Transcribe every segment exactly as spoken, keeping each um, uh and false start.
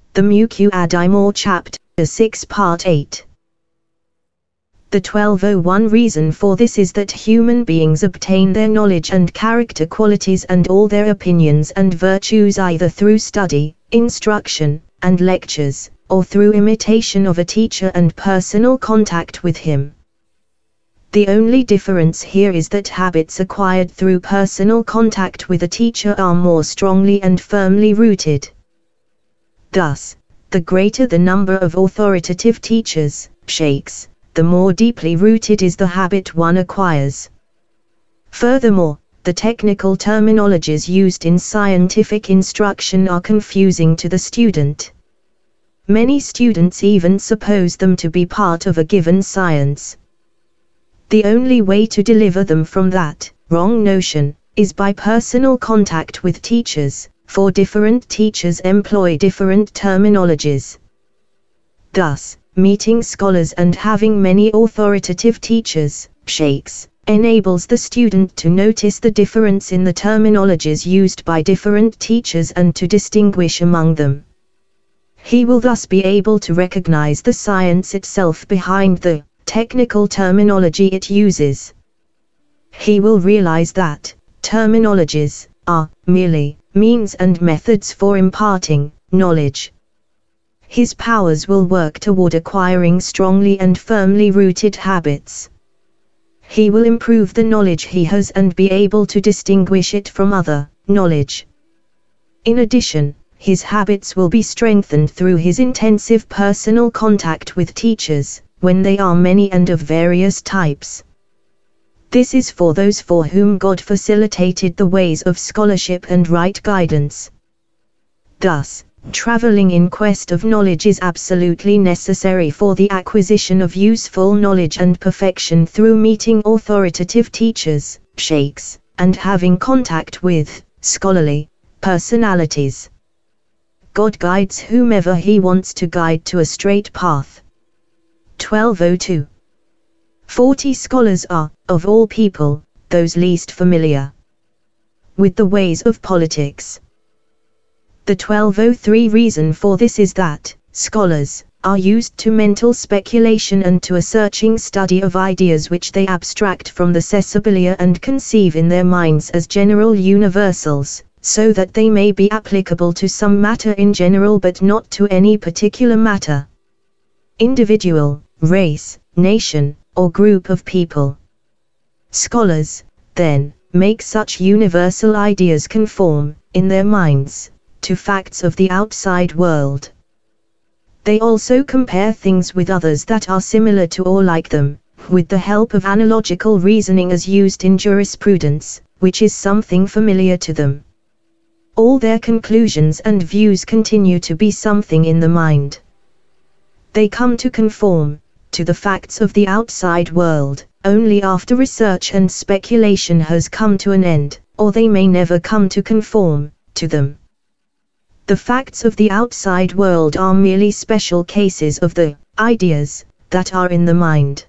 The Muqaddimah Chapter six Part eight. The twelve oh one reason for this is that human beings obtain their knowledge and character qualities and all their opinions and virtues either through study, instruction, and lectures, or through imitation of a teacher and personal contact with him. The only difference here is that habits acquired through personal contact with a teacher are more strongly and firmly rooted. Thus, the greater the number of authoritative teachers, sheikhs, the more deeply rooted is the habit one acquires. Furthermore, the technical terminologies used in scientific instruction are confusing to the student. Many students even suppose them to be part of a given science. The only way to deliver them from that wrong notion is by personal contact with teachers, for different teachers employ different terminologies. Thus, meeting scholars and having many authoritative teachers, sheikhs, enables the student to notice the difference in the terminologies used by different teachers and to distinguish among them. He will thus be able to recognize the science itself behind the technical terminology it uses. He will realize that terminologies are merely means and methods for imparting knowledge. His powers will work toward acquiring strongly and firmly rooted habits. He will improve the knowledge he has and be able to distinguish it from other knowledge. In addition, his habits will be strengthened through his intensive personal contact with teachers, when they are many and of various types. This is for those for whom God facilitated the ways of scholarship and right guidance. Thus, traveling in quest of knowledge is absolutely necessary for the acquisition of useful knowledge and perfection through meeting authoritative teachers, sheikhs, and having contact with scholarly personalities. God guides whomever He wants to guide to a straight path. twelve oh two. Forty scholars are, of all people, those least familiar with the ways of politics. The twelve oh three reason for this is that scholars are used to mental speculation and to a searching study of ideas which they abstract from the sensibilia and conceive in their minds as general universals, so that they may be applicable to some matter in general but not to any particular matter, individual, race, nation, or group of people. Scholars, then, make such universal ideas conform, in their minds, to facts of the outside world. They also compare things with others that are similar to or like them, with the help of analogical reasoning as used in jurisprudence, which is something familiar to them. All their conclusions and views continue to be something in the mind. They come to conform to the facts of the outside world only after research and speculation has come to an end, or they may never come to conform to them. The facts of the outside world are merely special cases of the ideas that are in the mind.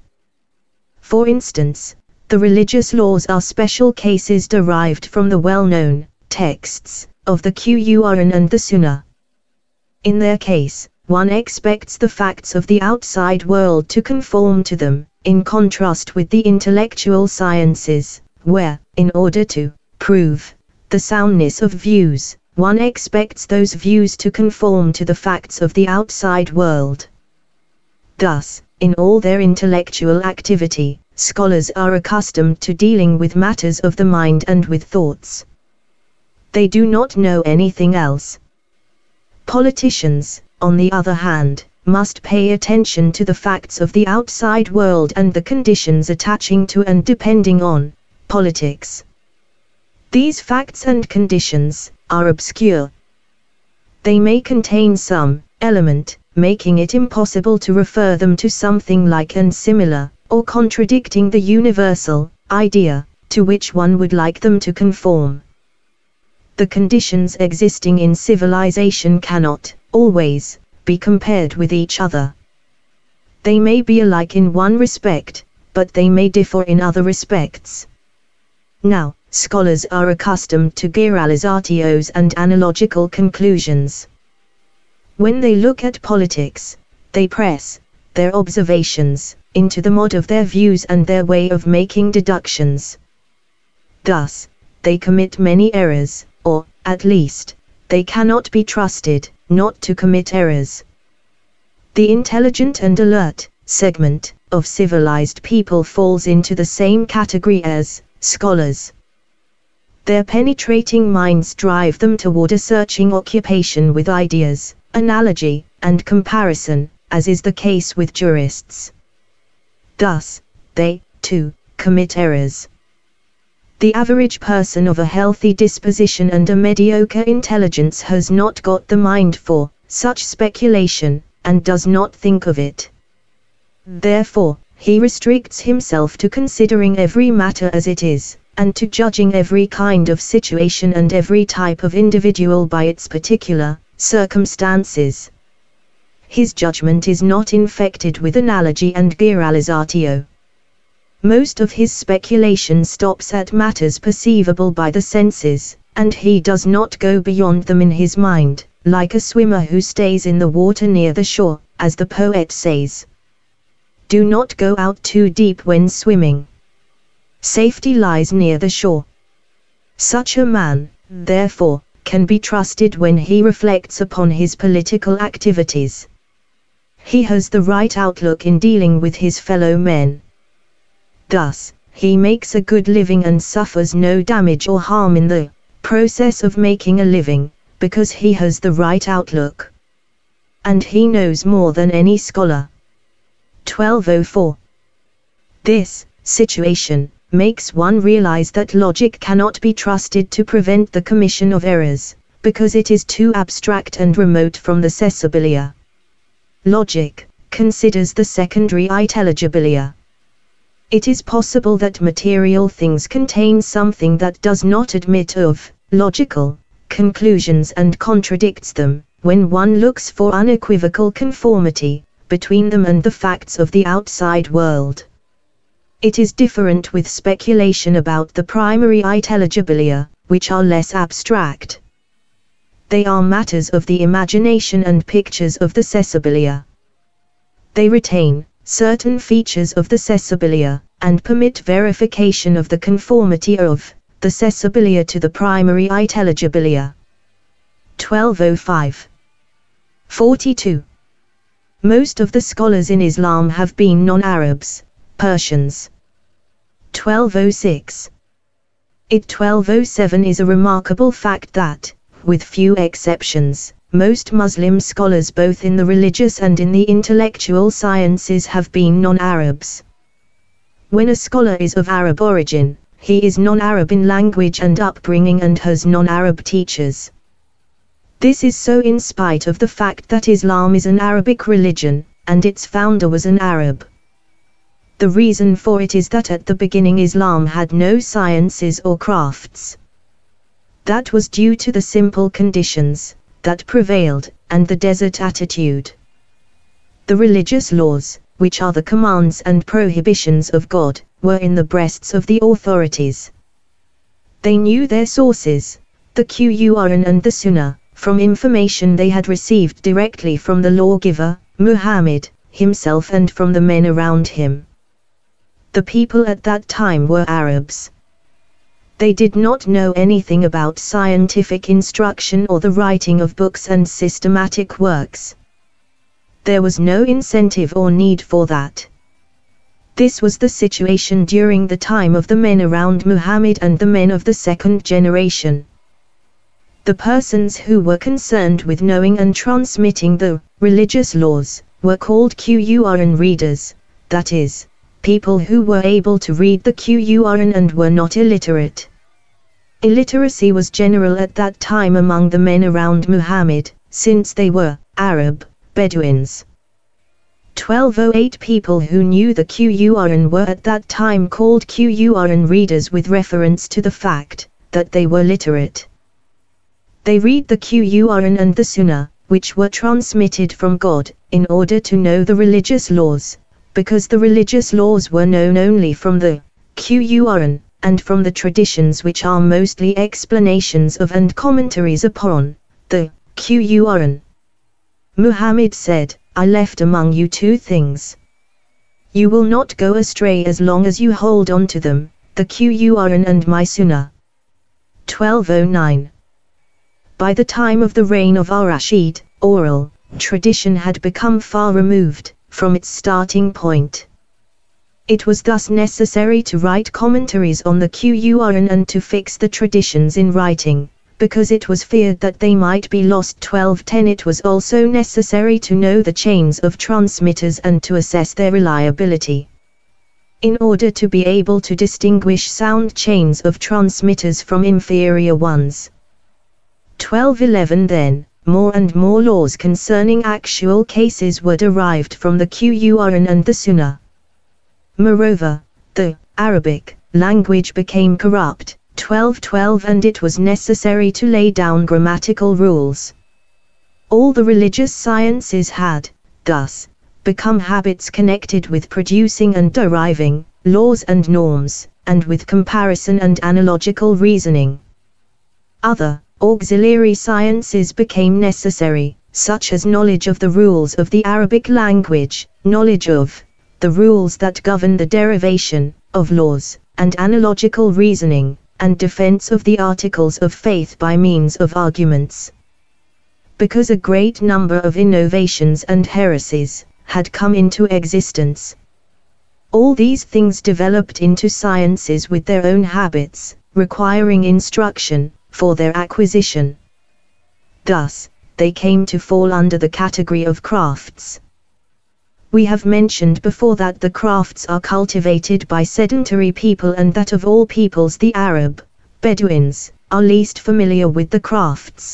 For instance, the religious laws are special cases derived from the well-known texts of the Quran and the Sunnah. In their case, one expects the facts of the outside world to conform to them, in contrast with the intellectual sciences, where, in order to prove the soundness of views, one expects those views to conform to the facts of the outside world. Thus, in all their intellectual activity, scholars are accustomed to dealing with matters of the mind and with thoughts. They do not know anything else. Politicians, on the other hand, must pay attention to the facts of the outside world and the conditions attaching to and depending on politics. These facts and conditions are obscure. They may contain some element, making it impossible to refer them to something like and similar, or contradicting the universal idea to which one would like them to conform. The conditions existing in civilization cannot always be compared with each other. They may be alike in one respect, but they may differ in other respects. Now, scholars are accustomed to generalizations and analogical conclusions. When they look at politics, they press their observations into the mod of their views and their way of making deductions. Thus, they commit many errors, or, at least, they cannot be trusted not to commit errors. The intelligent and alert segment of civilized people falls into the same category as scholars. Their penetrating minds drive them toward a searching occupation with ideas, analogy, and comparison, as is the case with jurists. Thus, they, too, commit errors. The average person of a healthy disposition and a mediocre intelligence has not got the mind for such speculation, and does not think of it. Therefore, he restricts himself to considering every matter as it is, and to judging every kind of situation and every type of individual by its particular circumstances. His judgment is not infected with analogy and generalizatio. Most of his speculation stops at matters perceivable by the senses, and he does not go beyond them in his mind, like a swimmer who stays in the water near the shore, as the poet says. Do not go out too deep when swimming. Safety lies near the shore. Such a man, therefore, can be trusted when he reflects upon his political activities. He has the right outlook in dealing with his fellow men. Thus, he makes a good living and suffers no damage or harm in the process of making a living, because he has the right outlook. And he knows more than any scholar. twelve oh four. This situation makes one realize that logic cannot be trusted to prevent the commission of errors, because it is too abstract and remote from the sensibilia. Logic considers the secondary intelligibilia. It is possible that material things contain something that does not admit of logical conclusions and contradicts them, when one looks for unequivocal conformity between them and the facts of the outside world. It is different with speculation about the primary intelligibilia, which are less abstract. They are matters of the imagination and pictures of the sensibilia. They retain certain features of the sensibilia, and permit verification of the conformity of the sensibilia to the primary intelligibilia. twelve oh five. forty-two. Most of the scholars in Islam have been non-Arabs, Persians. twelve oh six. It twelve oh seven is a remarkable fact that, with few exceptions, most Muslim scholars both in the religious and in the intellectual sciences have been non-Arabs. When a scholar is of Arab origin, he is non-Arab in language and upbringing and has non-Arab teachers. This is so in spite of the fact that Islam is an Arabic religion, and its founder was an Arab. The reason for it is that at the beginning Islam had no sciences or crafts. That was due to the simple conditions that prevailed, and the desert attitude. The religious laws, which are the commands and prohibitions of God, were in the breasts of the authorities. They knew their sources, the Qur'an and the Sunnah, from information they had received directly from the lawgiver, Muhammad, himself, and from the men around him. The people at that time were Arabs. They did not know anything about scientific instruction or the writing of books and systematic works. There was no incentive or need for that. This was the situation during the time of the men around Muhammad and the men of the second generation. The persons who were concerned with knowing and transmitting the religious laws were called Qur'an readers, that is, people who were able to read the Qur'an and were not illiterate. Illiteracy was general at that time among the men around Muhammad, since they were Arab Bedouins. twelve oh eight People who knew the Qur'an were at that time called Qur'an readers with reference to the fact that they were literate. They read the Qur'an and the Sunnah, which were transmitted from God, in order to know the religious laws, because the religious laws were known only from the Qur'an, and from the traditions which are mostly explanations of and commentaries upon the Qur'an. Muhammad said, I left among you two things. You will not go astray as long as you hold on to them, the Qur'an and my Sunnah. twelve oh nine. By the time of the reign of Ar-Rashid, oral tradition had become far removed from its starting point. It was thus necessary to write commentaries on the Qur'an and to fix the traditions in writing, because it was feared that they might be lost. twelve ten. It was also necessary to know the chains of transmitters and to assess their reliability. In order to be able to distinguish sound chains of transmitters from inferior ones. twelve eleven. Then, more and more laws concerning actual cases were derived from the Qur'an and the Sunnah. Moreover, the Arabic language became corrupt. twelve twelve. And it was necessary to lay down grammatical rules. All the religious sciences had, thus, become habits connected with producing and deriving laws and norms, and with comparison and analogical reasoning. Other auxiliary sciences became necessary, such as knowledge of the rules of the Arabic language, knowledge of the rules that govern the derivation of laws, and analogical reasoning, and defense of the articles of faith by means of arguments. Because a great number of innovations and heresies had come into existence, all these things developed into sciences with their own habits, requiring instruction for their acquisition. Thus, they came to fall under the category of crafts. We have mentioned before that the crafts are cultivated by sedentary people and that of all peoples the Arab, Bedouins, are least familiar with the crafts.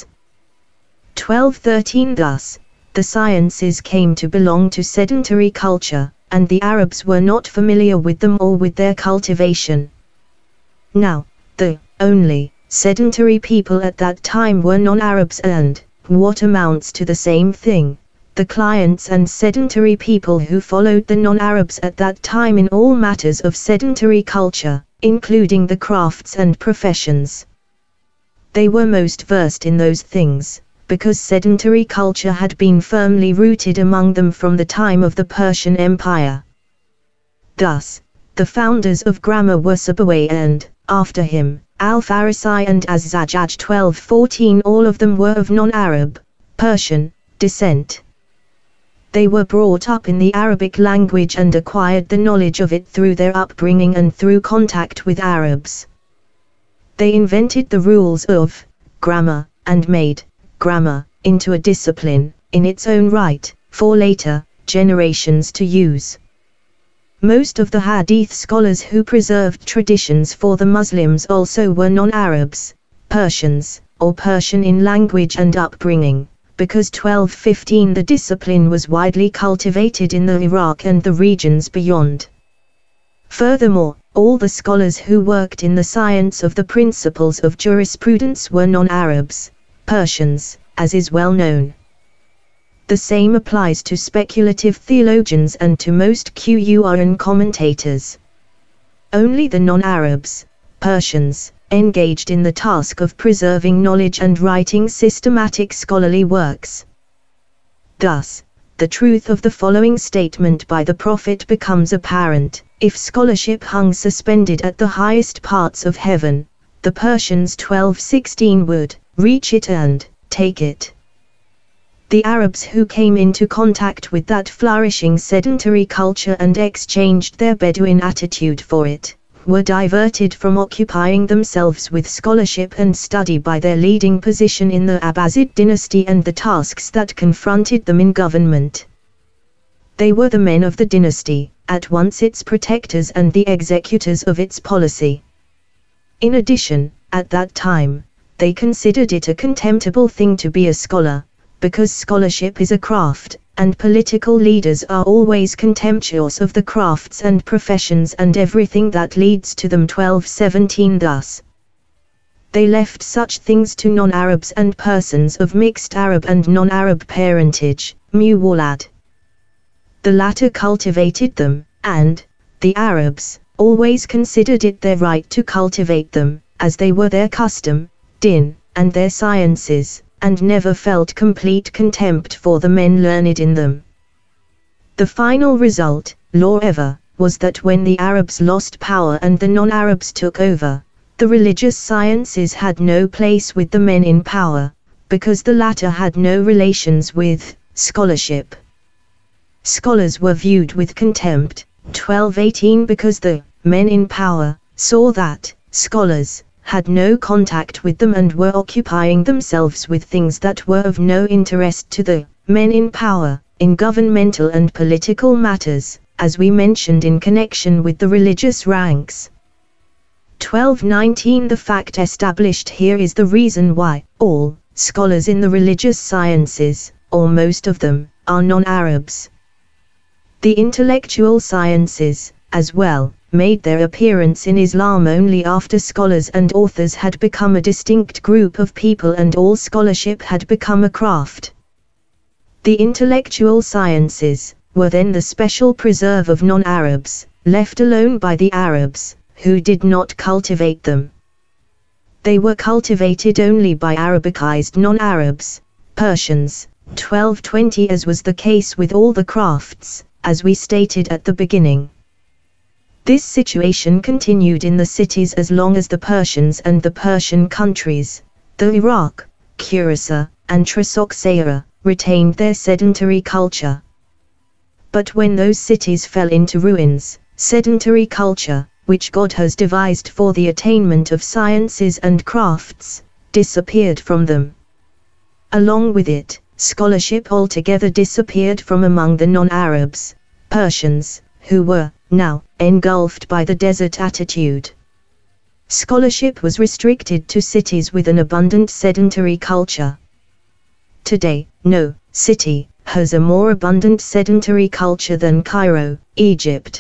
twelve thirteen. Thus, the sciences came to belong to sedentary culture, and the Arabs were not familiar with them or with their cultivation. Now, the only sedentary people at that time were non-Arabs and, what amounts to the same thing, the clients and sedentary people who followed the non-Arabs at that time in all matters of sedentary culture, including the crafts and professions. They were most versed in those things, because sedentary culture had been firmly rooted among them from the time of the Persian Empire. Thus, the founders of grammar were Sibawayh and, after him, Al-Farisi and Az-Zajjaj. twelve fourteen. All of them were of non-Arab, Persian, descent. They were brought up in the Arabic language and acquired the knowledge of it through their upbringing and through contact with Arabs. They invented the rules of grammar, and made grammar into a discipline in its own right, for later generations to use. Most of the Hadith scholars who preserved traditions for the Muslims also were non-Arabs, Persians, or Persian in language and upbringing, because twelve fifteen the discipline was widely cultivated in the Iraq and the regions beyond. Furthermore, all the scholars who worked in the science of the principles of jurisprudence were non-Arabs, Persians, as is well known. The same applies to speculative theologians and to most Qur'an commentators. Only the non-Arabs, Persians, engaged in the task of preserving knowledge and writing systematic scholarly works. Thus, the truth of the following statement by the Prophet becomes apparent: if scholarship hung suspended at the highest parts of heaven, the Persians twelve sixteen would reach it and take it. The Arabs who came into contact with that flourishing sedentary culture and exchanged their Bedouin attitude for it, were diverted from occupying themselves with scholarship and study by their leading position in the Abbasid dynasty and the tasks that confronted them in government. They were the men of the dynasty, at once its protectors and the executors of its policy. In addition, at that time, they considered it a contemptible thing to be a scholar, because scholarship is a craft, and political leaders are always contemptuous of the crafts and professions and everything that leads to them. twelve seventeen. Thus, they left such things to non-Arabs and persons of mixed Arab and non-Arab parentage, muwalad. The latter cultivated them, and the Arabs always considered it their right to cultivate them, as they were their custom, din, and their sciences, and never felt complete contempt for the men learned in them. The final result, law ever, was that when the Arabs lost power and the non-Arabs took over, the religious sciences had no place with the men in power, because the latter had no relations with scholarship. Scholars were viewed with contempt, twelve eighteen, because the men in power saw that scholars had no contact with them and were occupying themselves with things that were of no interest to the men in power, in governmental and political matters, as we mentioned in connection with the religious ranks. twelve nineteen The fact established here is the reason why all scholars in the religious sciences, or most of them, are non-Arabs. The intellectual sciences, as well, made their appearance in Islam only after scholars and authors had become a distinct group of people and all scholarship had become a craft. The intellectual sciences were then the special preserve of non-Arabs, left alone by the Arabs, who did not cultivate them. They were cultivated only by Arabicized non-Arabs, Persians, twelve twenty, as was the case with all the crafts, as we stated at the beginning. This situation continued in the cities as long as the Persians and the Persian countries, the Iraq, Khurasan, and Trosoxera, retained their sedentary culture. But when those cities fell into ruins, sedentary culture, which God has devised for the attainment of sciences and crafts, disappeared from them. Along with it, scholarship altogether disappeared from among the non-Arabs, Persians, who were, now, engulfed by the desert attitude. Scholarship was restricted to cities with an abundant sedentary culture. Today, no city has a more abundant sedentary culture than Cairo, Egypt.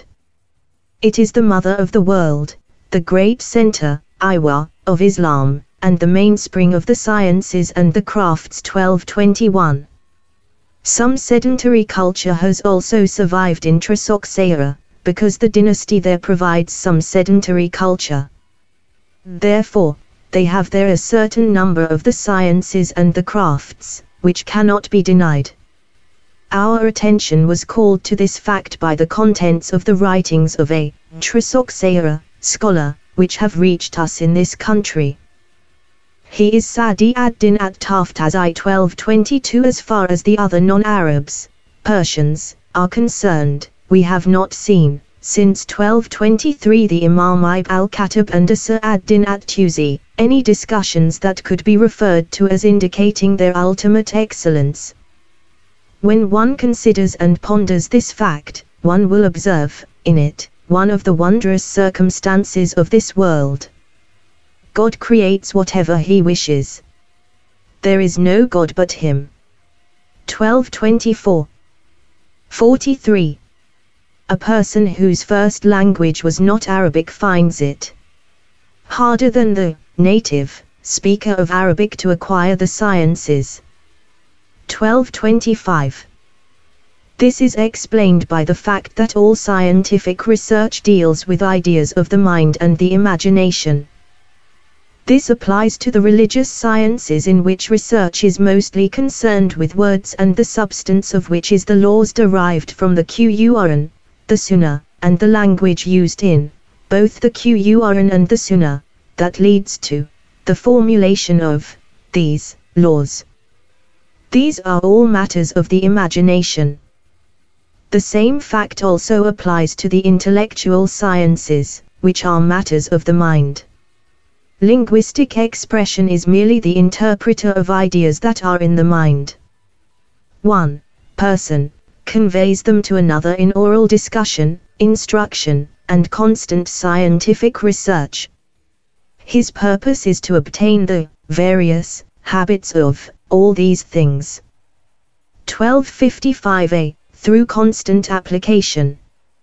It is the mother of the world, the great center, Iwa, of Islam, and the mainspring of the sciences and the crafts. twelve twenty-one. Some sedentary culture has also survived in Trosoxera, because the dynasty there provides some sedentary culture. Therefore, they have there a certain number of the sciences and the crafts, which cannot be denied. Our attention was called to this fact by the contents of the writings of a Trosoxera scholar, which have reached us in this country. He is Sadi ad-Din at-Taftazai twelve twenty-two. As far as the other non-Arabs, Persians, are concerned, we have not seen, since twelve twenty-three the Imam Ibn al-Khattab and Asir ad-Din at-Tusi, any discussions that could be referred to as indicating their ultimate excellence. When one considers and ponders this fact, one will observe, in it, one of the wondrous circumstances of this world. God creates whatever He wishes. There is no God but Him. twelve twenty-four. forty-three. A person whose first language was not Arabic finds it harder than the native speaker of Arabic to acquire the sciences. twelve twenty-five. This is explained by the fact that all scientific research deals with ideas of the mind and the imagination. This applies to the religious sciences, in which research is mostly concerned with words and the substance of which is the laws derived from the Qur'an, the Sunnah, and the language used in both the Qur'an and the Sunnah, that leads to the formulation of these laws. These are all matters of the imagination. The same fact also applies to the intellectual sciences, which are matters of the mind. Linguistic expression is merely the interpreter of ideas that are in the mind. One person conveys them to another in oral discussion, instruction, and constant scientific research. His purpose is to obtain the various habits of all these things. twelve fifty-five a. Through constant application.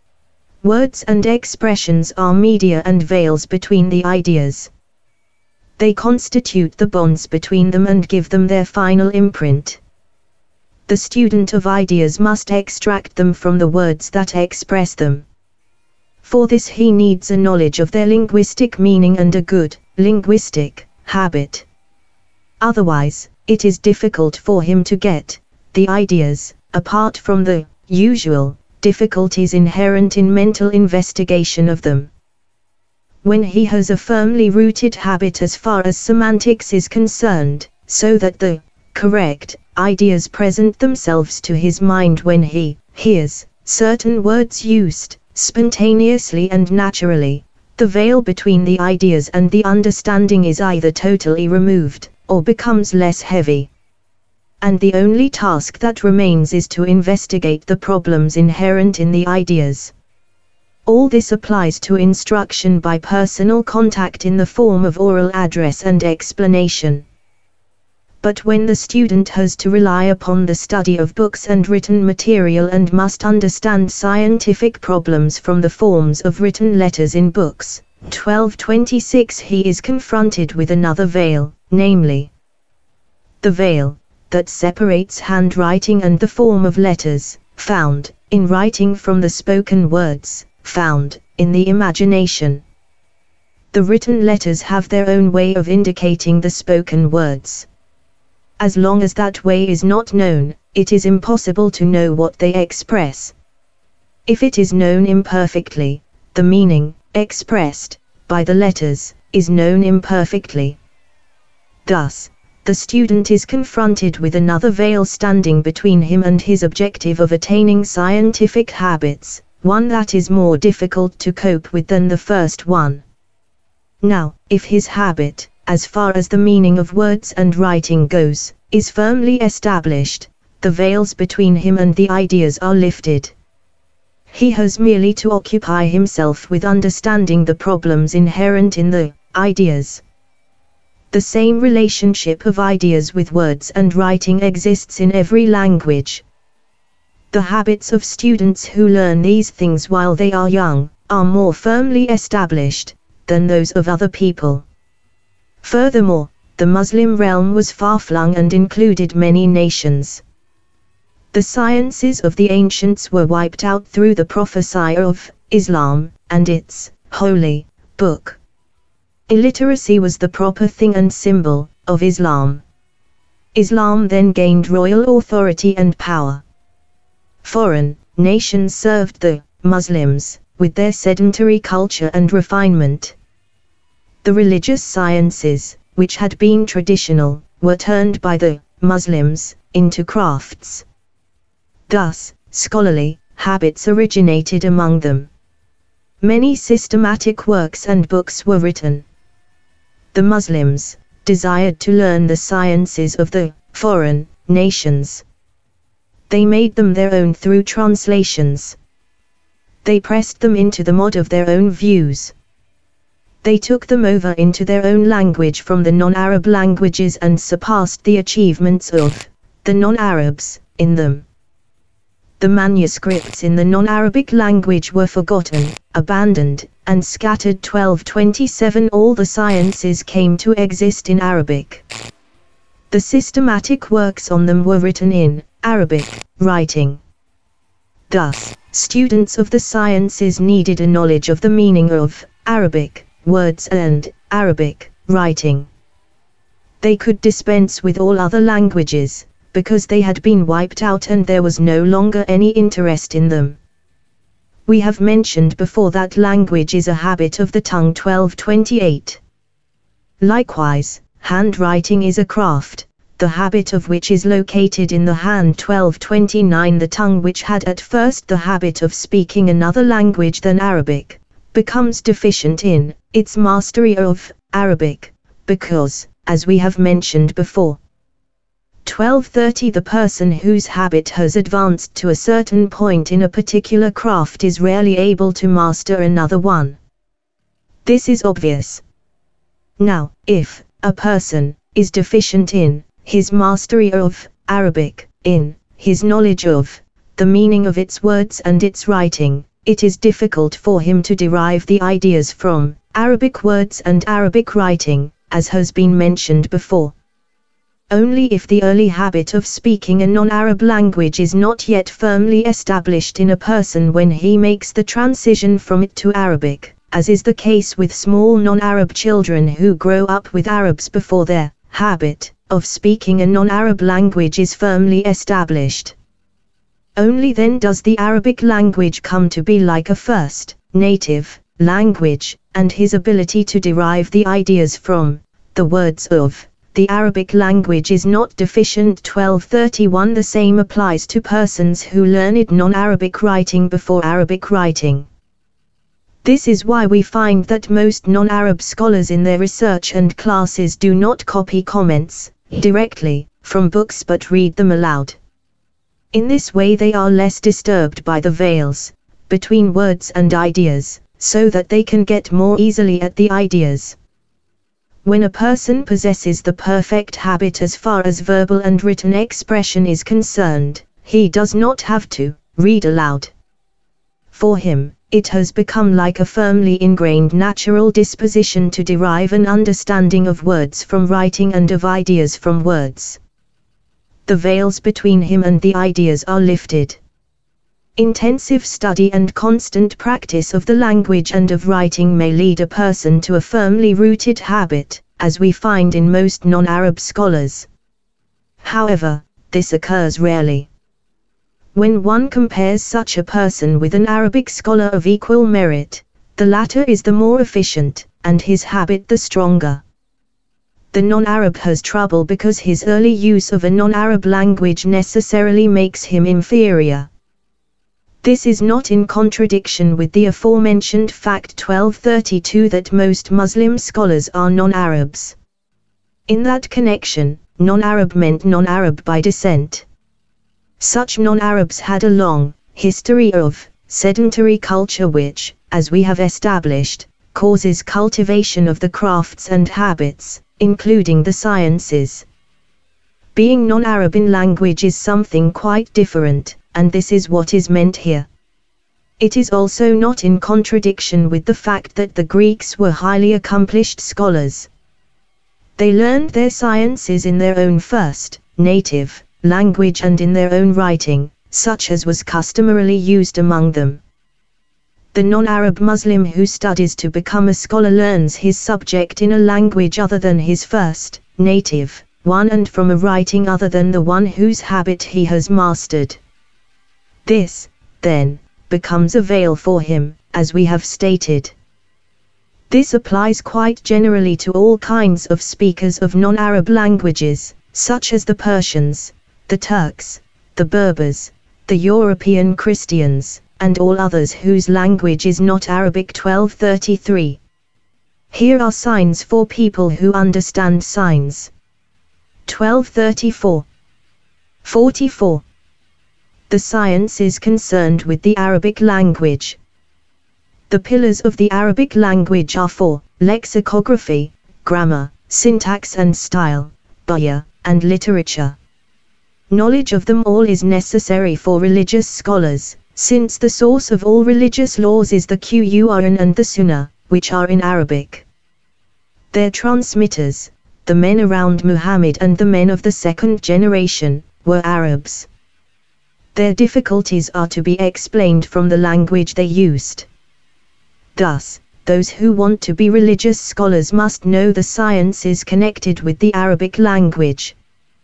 Words and expressions are media and veils between the ideas. They constitute the bonds between them and give them their final imprint. The student of ideas must extract them from the words that express them. For this he needs a knowledge of their linguistic meaning and a good linguistic habit. Otherwise, it is difficult for him to get the ideas, apart from the usual difficulties inherent in mental investigation of them. When he has a firmly rooted habit as far as semantics is concerned, so that the correct ideas present themselves to his mind when he hears certain words used spontaneously and naturally, the veil between the ideas and the understanding is either totally removed, or becomes less heavy. And the only task that remains is to investigate the problems inherent in the ideas. All this applies to instruction by personal contact in the form of oral address and explanation. But when the student has to rely upon the study of books and written material and must understand scientific problems from the forms of written letters in books, twelve twenty-six he is confronted with another veil, namely, the veil that separates handwriting and the form of letters, found in writing from the spoken words, found in the imagination. The written letters have their own way of indicating the spoken words. As long as that way is not known, it is impossible to know what they express. If it is known imperfectly, the meaning, expressed by the letters, is known imperfectly. Thus, the student is confronted with another veil standing between him and his objective of attaining scientific habits, one that is more difficult to cope with than the first one. Now, if his habit, as far as the meaning of words and writing goes, is firmly established, the veils between him and the ideas are lifted. He has merely to occupy himself with understanding the problems inherent in the ideas. The same relationship of ideas with words and writing exists in every language. The habits of students who learn these things while they are young are more firmly established than those of other people. Furthermore, the Muslim realm was far-flung and included many nations. The sciences of the ancients were wiped out through the prophecy of Islam and its holy book. Illiteracy was the proper thing and symbol of Islam. Islam then gained royal authority and power. Foreign nations served the Muslims with their sedentary culture and refinement. The religious sciences, which had been traditional, were turned by the Muslims into crafts. Thus, scholarly habits originated among them. Many systematic works and books were written. The Muslims desired to learn the sciences of the foreign nations. They made them their own through translations. They pressed them into the mold of their own views. They took them over into their own language from the non-Arab languages and surpassed the achievements of the non-Arabs in them. The manuscripts in the non-Arabic language were forgotten, abandoned, and scattered. twelve twenty-seven All the sciences came to exist in Arabic. The systematic works on them were written in Arabic writing. Thus, students of the sciences needed a knowledge of the meaning of Arabic words and Arabic writing. They could dispense with all other languages, because they had been wiped out and there was no longer any interest in them. We have mentioned before that language is a habit of the tongue. twelve twenty-eight. Likewise, handwriting is a craft, the habit of which is located in the hand. twelve twenty-nine The tongue, which had at first the habit of speaking another language than Arabic, becomes deficient in its mastery of Arabic, because, as we have mentioned before, twelve thirty the person whose habit has advanced to a certain point in a particular craft is rarely able to master another one. This is obvious. Now, if a person is deficient in his mastery of Arabic, in his knowledge of the meaning of its words and its writing, it is difficult for him to derive the ideas from Arabic words and Arabic writing, as has been mentioned before. Only if the early habit of speaking a non-Arab language is not yet firmly established in a person when he makes the transition from it to Arabic, as is the case with small non-Arab children who grow up with Arabs before their habit, of speaking a non-Arab language is firmly established. Only then does the Arabic language come to be like a first, native, language, and his ability to derive the ideas from, the words of, the Arabic language is not deficient. twelve thirty-one The same applies to persons who learned non-Arabic writing before Arabic writing. This is why we find that most non-Arab scholars in their research and classes do not copy comments, directly, from books but read them aloud. In this way they are less disturbed by the veils, between words and ideas, so that they can get more easily at the ideas. When a person possesses the perfect habit as far as verbal and written expression is concerned, he does not have to read aloud. For him, it has become like a firmly ingrained natural disposition to derive an understanding of words from writing and of ideas from words. The veils between him and the ideas are lifted. Intensive study and constant practice of the language and of writing may lead a person to a firmly rooted habit, as we find in most non-Arab scholars. However, this occurs rarely. When one compares such a person with an Arabic scholar of equal merit, the latter is the more efficient, and his habit the stronger. The non-Arab has trouble because his early use of a non-Arab language necessarily makes him inferior. This is not in contradiction with the aforementioned fact twelve thirty-two that most Muslim scholars are non-Arabs. In that connection, non-Arab meant non-Arab by descent. Such non-Arabs had a long history of sedentary culture which, as we have established, causes cultivation of the crafts and habits, including the sciences. Being non-Arab in language is something quite different, and this is what is meant here. It is also not in contradiction with the fact that the Greeks were highly accomplished scholars. They learned their sciences in their own first, native, language and in their own writing, such as was customarily used among them. The non-Arab Muslim who studies to become a scholar learns his subject in a language other than his first, native, one and from a writing other than the one whose habit he has mastered. This, then, becomes a veil for him, as we have stated. This applies quite generally to all kinds of speakers of non-Arab languages, such as the Persians, the Turks, the Berbers, the European Christians, and all others whose language is not Arabic. twelve thirty-three. Here are signs for people who understand signs. twelve thirty-four. forty-four. The science is concerned with the Arabic language. The pillars of the Arabic language are four: lexicography, grammar, syntax and style, baya, and literature. Knowledge of them all is necessary for religious scholars, since the source of all religious laws is the Qur'an and the Sunnah, which are in Arabic. Their transmitters, the men around Muhammad and the men of the second generation, were Arabs. Their difficulties are to be explained from the language they used. Thus, those who want to be religious scholars must know the sciences connected with the Arabic language.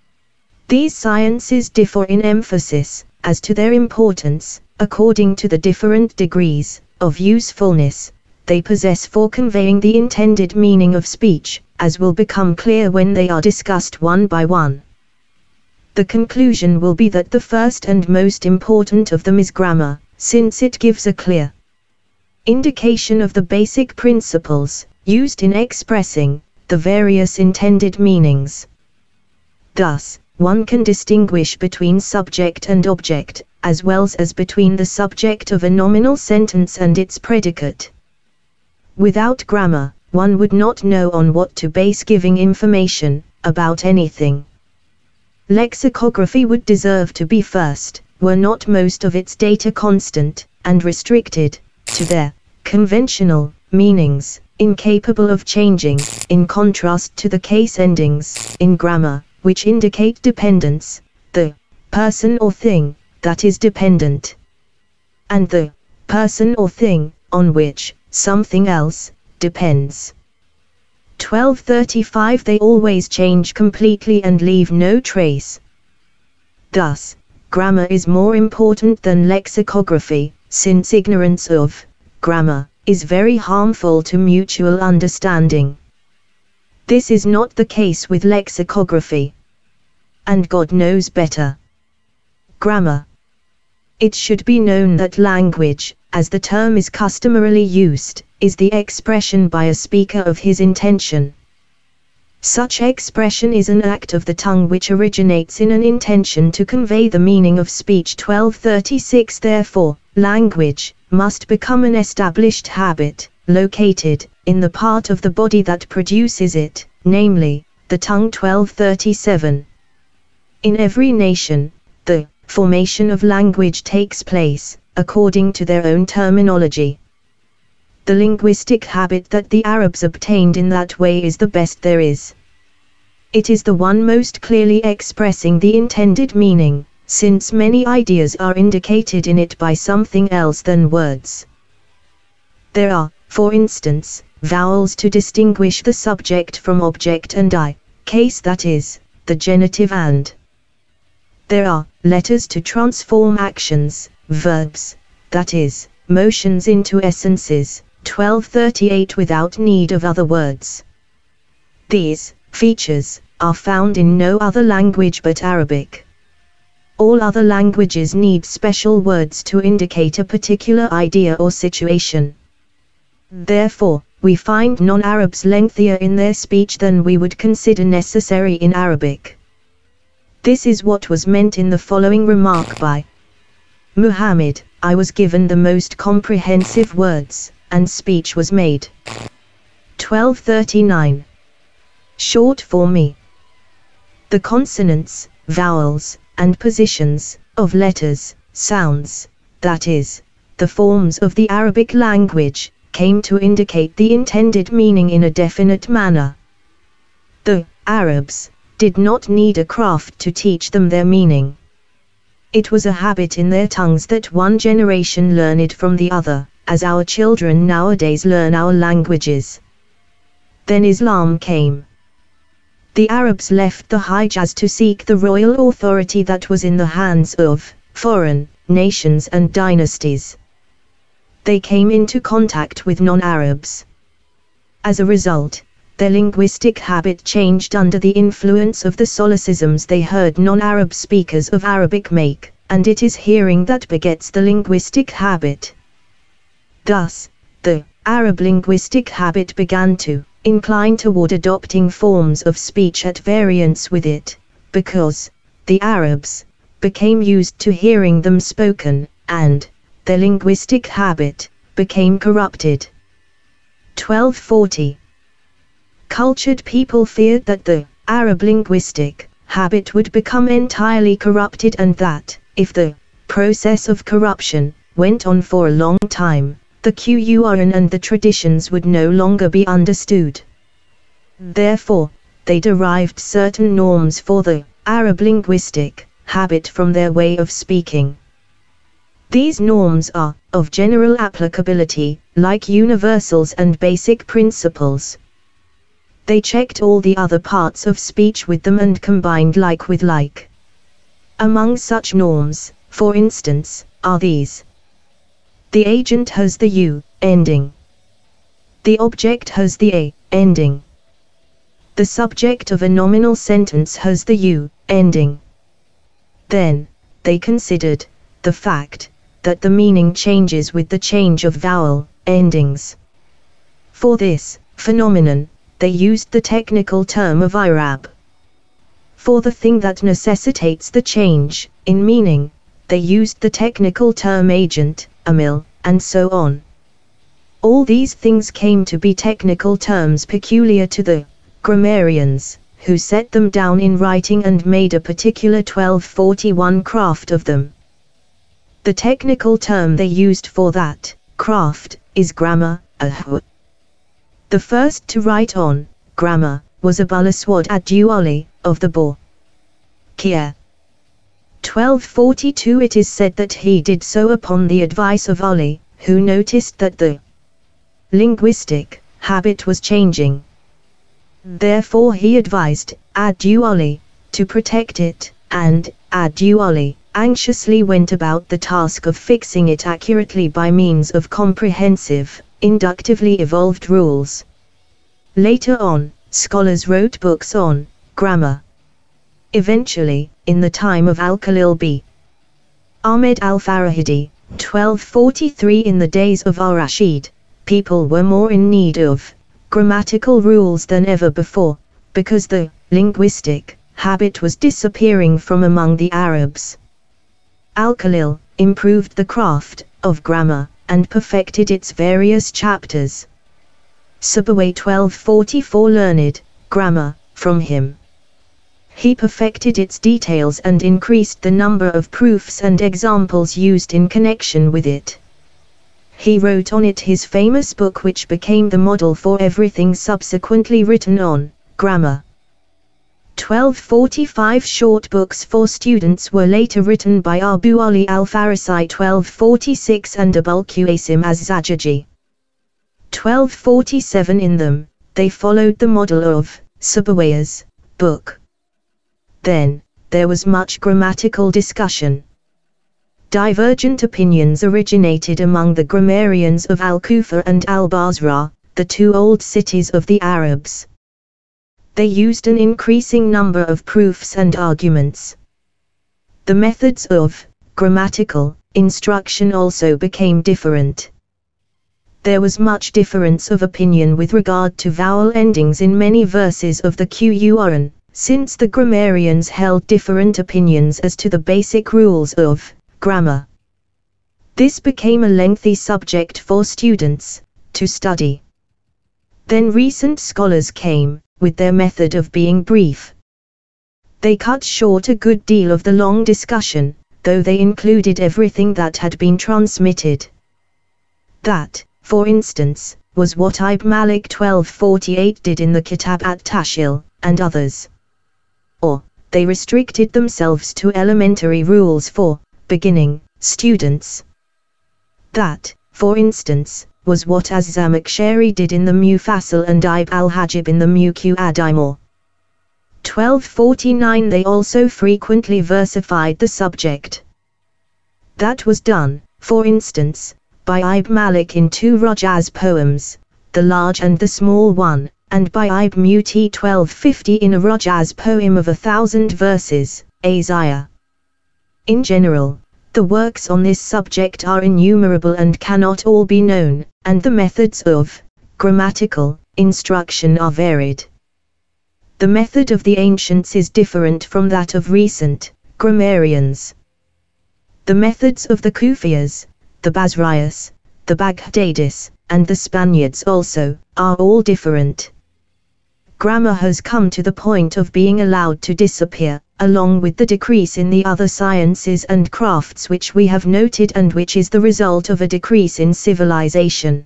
These sciences differ in emphasis, as to their importance, according to the different degrees of usefulness they possess for conveying the intended meaning of speech, as will become clear when they are discussed one by one. The conclusion will be that the first and most important of them is grammar, since it gives a clear indication of the basic principles used in expressing the various intended meanings. Thus, one can distinguish between subject and object, as well as between the subject of a nominal sentence and its predicate. Without grammar, one would not know on what to base giving information about anything. Lexicography would deserve to be first, were not most of its data constant, and restricted to their conventional meanings, incapable of changing, in contrast to the case endings in grammar, which indicate dependence, the person or thing that is dependent, and the person or thing on which something else depends. twelve thirty-five they always change completely and leave no trace. Thus, grammar is more important than lexicography, since ignorance of grammar is very harmful to mutual understanding. This is not the case with lexicography. And God knows better. Grammar. It should be known that language, as the term is customarily used, is the expression by a speaker of his intention. Such expression is an act of the tongue which originates in an intention to convey the meaning of speech. twelve thirty-six Therefore, language must become an established habit, located in the part of the body that produces it, namely, the tongue. twelve thirty-seven In every nation, the formation of language takes place, according to their own terminology. The linguistic habit that the Arabs obtained in that way is the best there is. It is the one most clearly expressing the intended meaning, since many ideas are indicated in it by something else than words. There are, for instance, vowels to distinguish the subject from object and I, case that is, the genitive and. There are letters to transform actions, verbs, that is, motions into essences. twelve thirty-eight Without need of other words. These features are found in no other language but Arabic. All other languages need special words to indicate a particular idea or situation. Therefore, we find non-Arabs lengthier in their speech than we would consider necessary in Arabic. This is what was meant in the following remark by Muhammad: I was given the most comprehensive words, and speech was made. twelve thirty-nine Short for me. The consonants, vowels, and positions of letters, sounds, that is, the forms of the Arabic language, came to indicate the intended meaning in a definite manner. The Arabs did not need a craft to teach them their meaning. It was a habit in their tongues that one generation learned from the other, as our children nowadays learn our languages. Then Islam came. The Arabs left the Hijaz to seek the royal authority that was in the hands of foreign nations and dynasties. They came into contact with non-Arabs. As a result, their linguistic habit changed under the influence of the solecisms they heard non-Arab speakers of Arabic make, and it is hearing that begets the linguistic habit. Thus, the Arab linguistic habit began to incline toward adopting forms of speech at variance with it, because the Arabs became used to hearing them spoken, and their linguistic habit became corrupted. twelve forty Cultured people feared that the Arab linguistic habit would become entirely corrupted and that, if the process of corruption went on for a long time, the Qur'an and the traditions would no longer be understood. Therefore, they derived certain norms for the Arab linguistic habit from their way of speaking. These norms are of general applicability, like universals and basic principles. They checked all the other parts of speech with them and combined like with like. Among such norms, for instance, are these. The agent has the U ending. The object has the A ending. The subject of a nominal sentence has the U ending. Then, they considered the fact that the meaning changes with the change of vowel endings. For this phenomenon, they used the technical term of Irab. For the thing that necessitates the change in meaning, they used the technical term agent, amil, and so on. All these things came to be technical terms peculiar to the grammarians, who set them down in writing and made a particular twelve forty-one craft of them. The technical term they used for that craft is grammar. Ahw. The first to write on grammar was Abul Aswad ad-Duali of the Bor. Kia. twelve forty-two It is said that he did so upon the advice of Ali, who noticed that the linguistic habit was changing. Therefore he advised, Ad-Duali, to protect it, and, Ad-Duali, anxiously went about the task of fixing it accurately by means of comprehensive, inductively evolved rules. Later on, scholars wrote books on grammar. Eventually, in the time of Al-Khalil b. Ahmed al-Farahidi, twelve forty-three, in the days of al-Rashid, people were more in need of grammatical rules than ever before, because the linguistic habit was disappearing from among the Arabs. Al-Khalil improved the craft of grammar and perfected its various chapters. Subawayh twelve forty-four learned grammar from him. He perfected its details and increased the number of proofs and examples used in connection with it. He wrote on it his famous book, which became the model for everything subsequently written on grammar. twelve forty-five short books for students were later written by Abu Ali al-Farisi twelve forty-six and Abul Qasim az-Zajjaji. twelve forty-seven. In them, they followed the model of Subawayh's book. Then, there was much grammatical discussion. Divergent opinions originated among the grammarians of Al-Kufa and Al-Basra, the two old cities of the Arabs. They used an increasing number of proofs and arguments. The methods of grammatical instruction also became different. There was much difference of opinion with regard to vowel endings in many verses of the Qur'an, since the grammarians held different opinions as to the basic rules of grammar. This became a lengthy subject for students to study. Then recent scholars came with their method of being brief. They cut short a good deal of the long discussion, though they included everything that had been transmitted. That, for instance, was what Ibn Malik twelve forty-eight did in the Kitab at-Tashil, and others. Or, they restricted themselves to elementary rules for beginning students. That, for instance, was what Az-Zamakhshari did in the Mufassal and Ibn al-Hajib in the Muqaddimah. twelve forty-nine. They also frequently versified the subject. That was done, for instance, by Ibn Malik in two Rajaz poems, the large and the small one, and by Ibn Muti twelve fifty in a Rajaz poem of a thousand verses, Azaya. In general, the works on this subject are innumerable and cannot all be known, and the methods of grammatical instruction are varied. The method of the ancients is different from that of recent grammarians. The methods of the Kufiyas, the Basriyas, the Baghdadis, and the Spaniards also, are all different. Grammar has come to the point of being allowed to disappear, along with the decrease in the other sciences and crafts which we have noted, and which is the result of a decrease in civilization.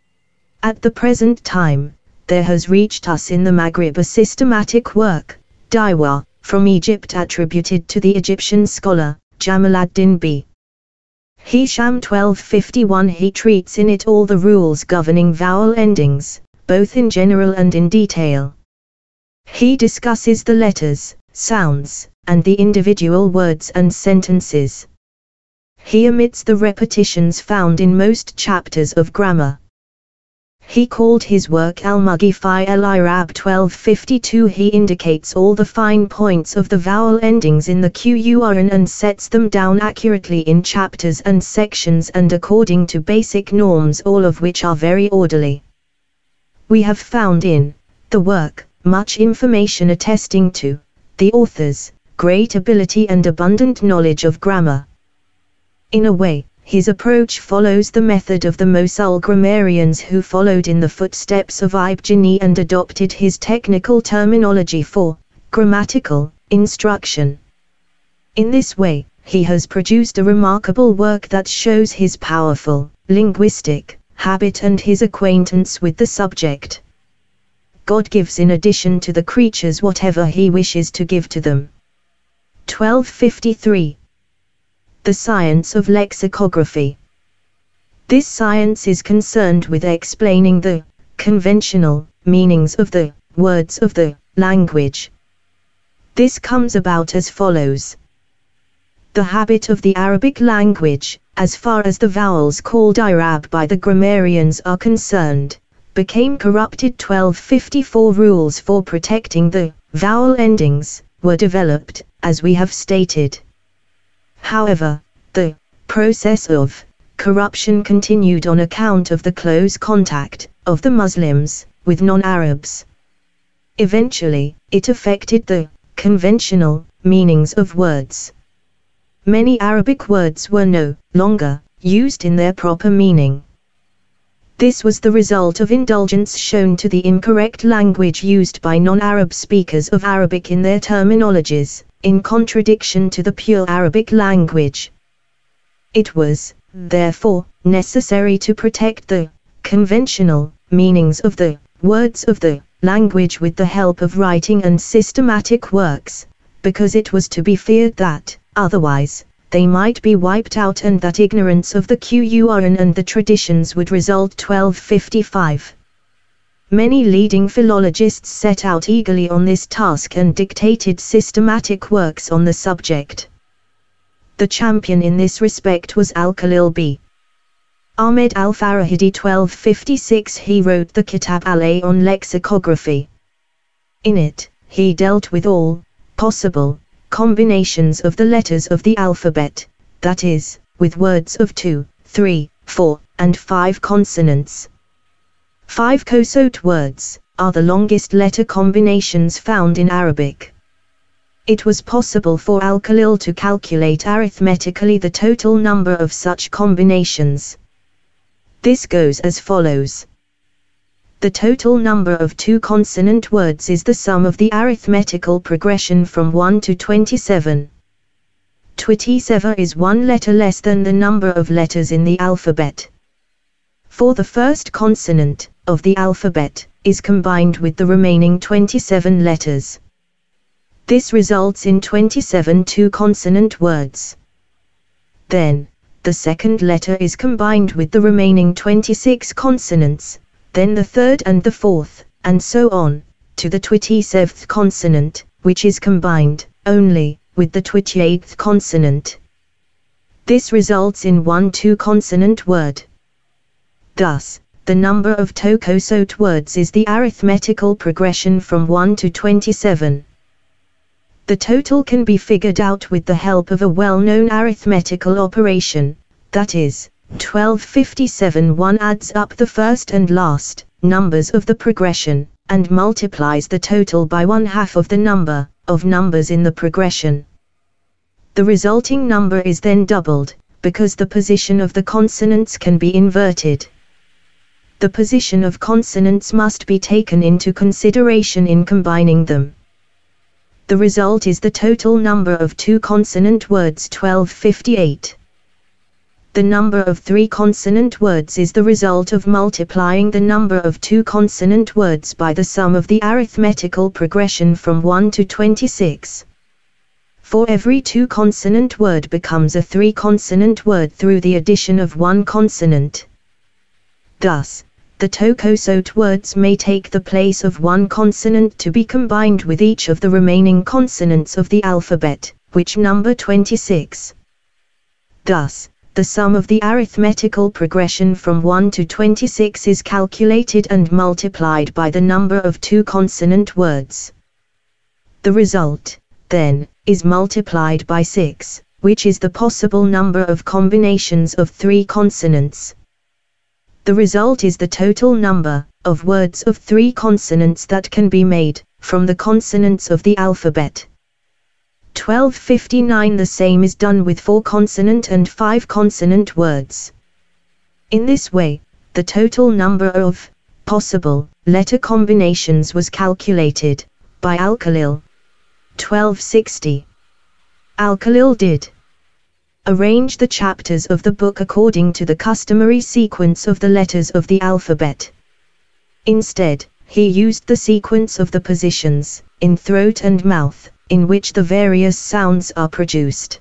At the present time, there has reached us in the Maghrib a systematic work, Daiwa, from Egypt, attributed to the Egyptian scholar, Jamal-ad-Din b. Hisham twelve fifty-one. He treats in it all the rules governing vowel endings, both in general and in detail. He discusses the letters, sounds, and the individual words and sentences. He omits the repetitions found in most chapters of grammar. He called his work Al-Mughfi al-Irab twelve fifty-two. He indicates all the fine points of the vowel endings in the Qur'an and sets them down accurately in chapters and sections and according to basic norms, all of which are very orderly. We have found in the work much information attesting to the author's great ability and abundant knowledge of grammar. In a way, his approach follows the method of the Mosul grammarians who followed in the footsteps of Ibn Jini and adopted his technical terminology for grammatical instruction. In this way, he has produced a remarkable work that shows his powerful linguistic habit and his acquaintance with the subject. God gives in addition to the creatures whatever he wishes to give to them. twelve fifty-three. The science of lexicography. This science is concerned with explaining the conventional meanings of the words of the language. This comes about as follows. The habit of the Arabic language, as far as the vowels called Irab by the grammarians are concerned, became corrupted. twelve fifty-four rules for protecting the vowel endings were developed, as we have stated. However, the process of corruption continued on account of the close contact of the Muslims with non-Arabs. Eventually, it affected the conventional meanings of words. Many Arabic words were no longer used in their proper meaning. This was the result of indulgence shown to the incorrect language used by non-Arab speakers of Arabic in their terminologies, in contradiction to the pure Arabic language. It was, therefore, necessary to protect the conventional meanings of the words of the language with the help of writing and systematic works, because it was to be feared that, otherwise, they might be wiped out and that ignorance of the Qur'an and the traditions would result. twelve fifty-five. Many leading philologists set out eagerly on this task and dictated systematic works on the subject. The champion in this respect was Al-Khalil b. Ahmed al-Farahidi. twelve fifty-six. He wrote the Kitab al-A on lexicography. In it, he dealt with all possible combinations of the letters of the alphabet, that is, with words of two, three, four, and five consonants. Five consonant words are the longest letter combinations found in Arabic. It was possible for Al-Khalil to calculate arithmetically the total number of such combinations. This goes as follows. The total number of two consonant words is the sum of the arithmetical progression from one to twenty-seven. twenty-seven is one letter less than the number of letters in the alphabet. For the first consonant of the alphabet is combined with the remaining twenty-seven letters. This results in twenty-seven two-consonant words. Then, the second letter is combined with the remaining twenty-six consonants, then the third and the fourth, and so on, to the twenty-seventh consonant, which is combined only with the twenty-eighth consonant. This results in one two-consonant word. Thus, the number of two-consonant words is the arithmetical progression from one to twenty-seven. The total can be figured out with the help of a well-known arithmetical operation, that is, twelve fifty-seven. One adds up the first and last numbers of the progression, and multiplies the total by one half of the number of numbers in the progression. The resulting number is then doubled, because the position of the consonants can be inverted. The position of consonants must be taken into consideration in combining them. The result is the total number of two-consonant words. twelve fifty-eight. The number of three-consonant words is the result of multiplying the number of two-consonant words by the sum of the arithmetical progression from one to twenty-six. For every two-consonant word becomes a three-consonant word through the addition of one consonant. Thus, the two-consonant words may take the place of one consonant to be combined with each of the remaining consonants of the alphabet, which number twenty-six. Thus, the sum of the arithmetical progression from one to twenty-six is calculated and multiplied by the number of two-consonant words. The result, then, is multiplied by six, which is the possible number of combinations of three consonants. The result is the total number of words of three consonants that can be made from the consonants of the alphabet. twelve fifty-nine. The same is done with four consonant and five consonant words. In this way, the total number of possible letter combinations was calculated by Al-Khalil. twelve sixty. Al-Khalil did arrange the chapters of the book according to the customary sequence of the letters of the alphabet. Instead, he used the sequence of the positions in throat and mouth, in which the various sounds are produced.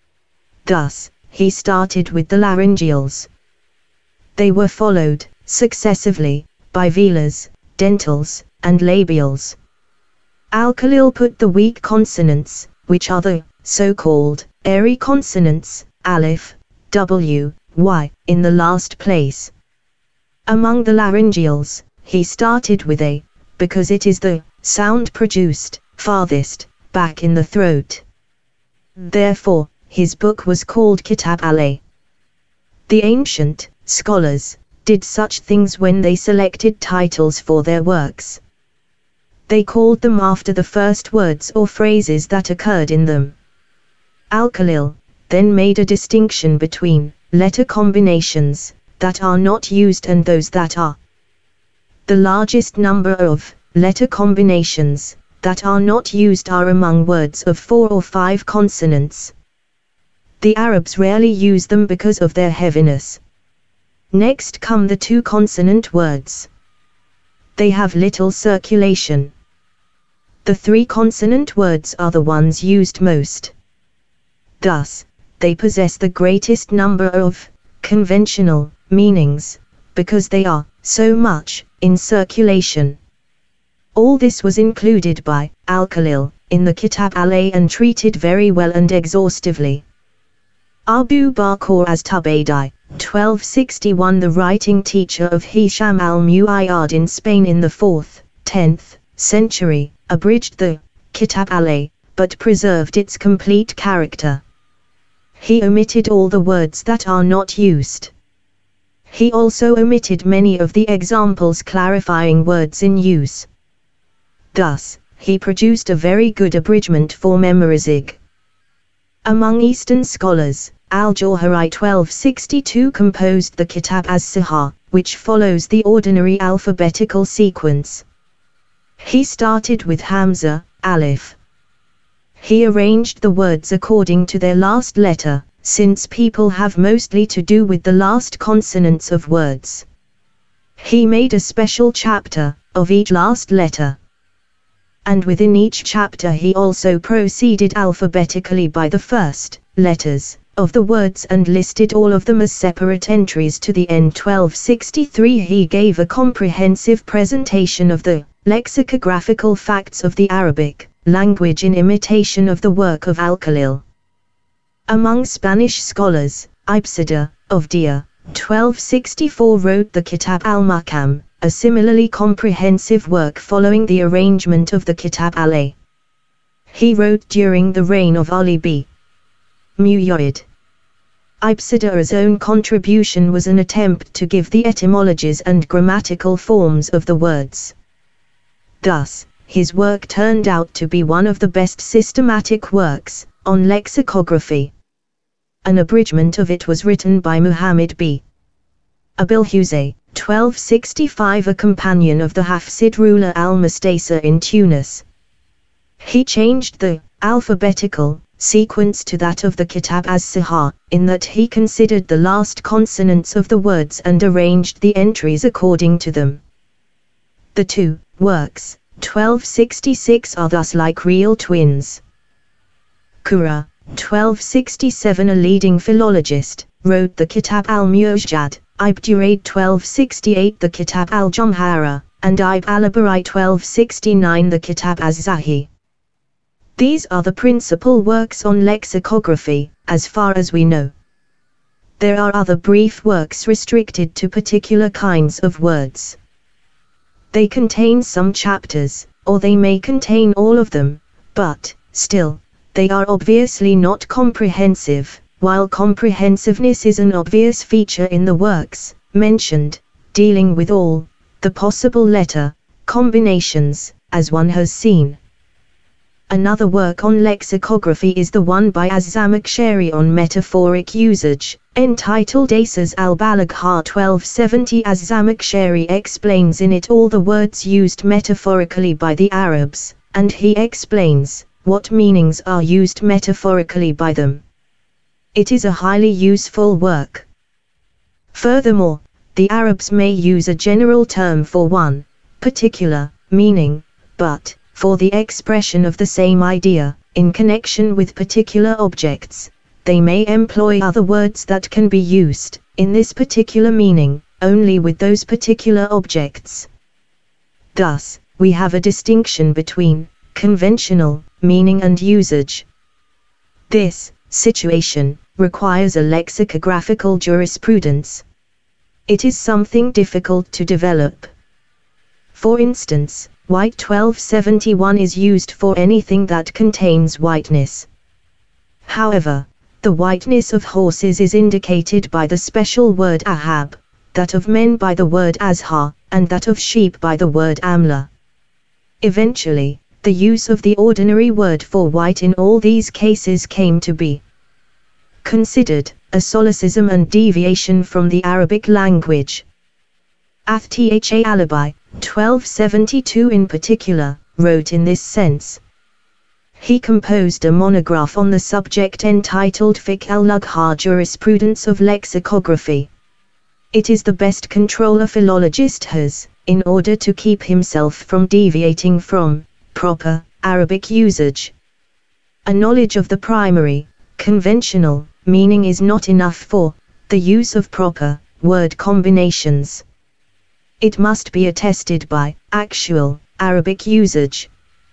Thus, he started with the laryngeals. They were followed, successively, by velars, dentals, and labials. Al-Khalil put the weak consonants, which are the so-called airy consonants, alif, w, y, in the last place. Among the laryngeals, he started with a, because it is the sound produced farthest back in the throat. Therefore, his book was called Kitab al-A. The ancient scholars did such things when they selected titles for their works. They called them after the first words or phrases that occurred in them. Al-Khalil then made a distinction between letter combinations that are not used and those that are. The largest number of letter combinations that are not used are among words of four or five consonants. The Arabs rarely use them because of their heaviness. Next come the two consonant words. They have little circulation. The three consonant words are the ones used most. Thus, they possess the greatest number of conventional meanings, because they are so much in circulation. All this was included by Al-Khalil in the Kitab al-A and treated very well and exhaustively. Abu Bakr as-Tubaydi, twelve sixty-one, the writing teacher of Hisham al-Mu'ayyad in Spain in the fourth, tenth century, abridged the Kitab al-A, but preserved its complete character. He omitted all the words that are not used. He also omitted many of the examples clarifying words in use. Thus, he produced a very good abridgment for memorizing. Among Eastern scholars, Al-Jawhari twelve sixty-two composed the Kitab as-Sihah, which follows the ordinary alphabetical sequence. He started with Hamza, alif. He arranged the words according to their last letter, since people have mostly to do with the last consonants of words. He made a special chapter of each last letter. And within each chapter he also proceeded alphabetically by the first letters of the words and listed all of them as separate entries to the end. twelve sixty-three He gave a comprehensive presentation of the lexicographical facts of the Arabic language in imitation of the work of Al-Khalil. Among Spanish scholars, Ibn of Dia, twelve sixty-four wrote the Kitab al-Muqaddimah, a similarly comprehensive work following the arrangement of the Kitab al-A. He wrote during the reign of Ali b. Mu'ayyad. Ibn own contribution was an attempt to give the etymologies and grammatical forms of the words. Thus, his work turned out to be one of the best systematic works on lexicography. An abridgment of it was written by Muhammad b. Abil-Husay, twelve sixty-five, a companion of the Hafsid ruler al-Mustasa in Tunis. He changed the alphabetical sequence to that of the Kitab as-Sihah, in that he considered the last consonants of the words and arranged the entries according to them. The two works, twelve sixty-six, are thus like real twins. Qura, twelve sixty-seven, a leading philologist, wrote the Kitab al-Mu'jad. Ibn Durayd twelve sixty-eight, the Kitab al-Jamhara, and Ibn al-Bari twelve sixty-nine, the Kitab az-Zahi. These are the principal works on lexicography, as far as we know. There are other brief works restricted to particular kinds of words. They contain some chapters, or they may contain all of them, but, still, they are obviously not comprehensive, while comprehensiveness is an obvious feature in the works mentioned, dealing with all the possible letter combinations, as one has seen. Another work on lexicography is the one by Az-Zamakhshari on metaphoric usage, entitled Asas al-Balagha twelve seventy. Az-Zamakhshari explains in it all the words used metaphorically by the Arabs, and he explains what meanings are used metaphorically by them. It is a highly useful work. Furthermore, the Arabs may use a general term for one particular meaning, but, for the expression of the same idea, in connection with particular objects, they may employ other words that can be used, in this particular meaning, only with those particular objects. Thus, we have a distinction between conventional meaning and usage. This situation requires a lexicographical jurisprudence. It is something difficult to develop. For instance, white twelve seventy-one is used for anything that contains whiteness. However, the whiteness of horses is indicated by the special word ahab, that of men by the word azhar, and that of sheep by the word amla. Eventually, the use of the ordinary word for white in all these cases came to be considered a solecism and deviation from the Arabic language. Ath-Tha Alibi, twelve seventy-two in particular, wrote in this sense. He composed a monograph on the subject entitled Fiqh al-Lugha, Jurisprudence of Lexicography. It is the best control a philologist has, in order to keep himself from deviating from proper Arabic usage. A knowledge of the primary, conventional, meaning is not enough for the use of proper word combinations. It must be attested by actual Arabic usage.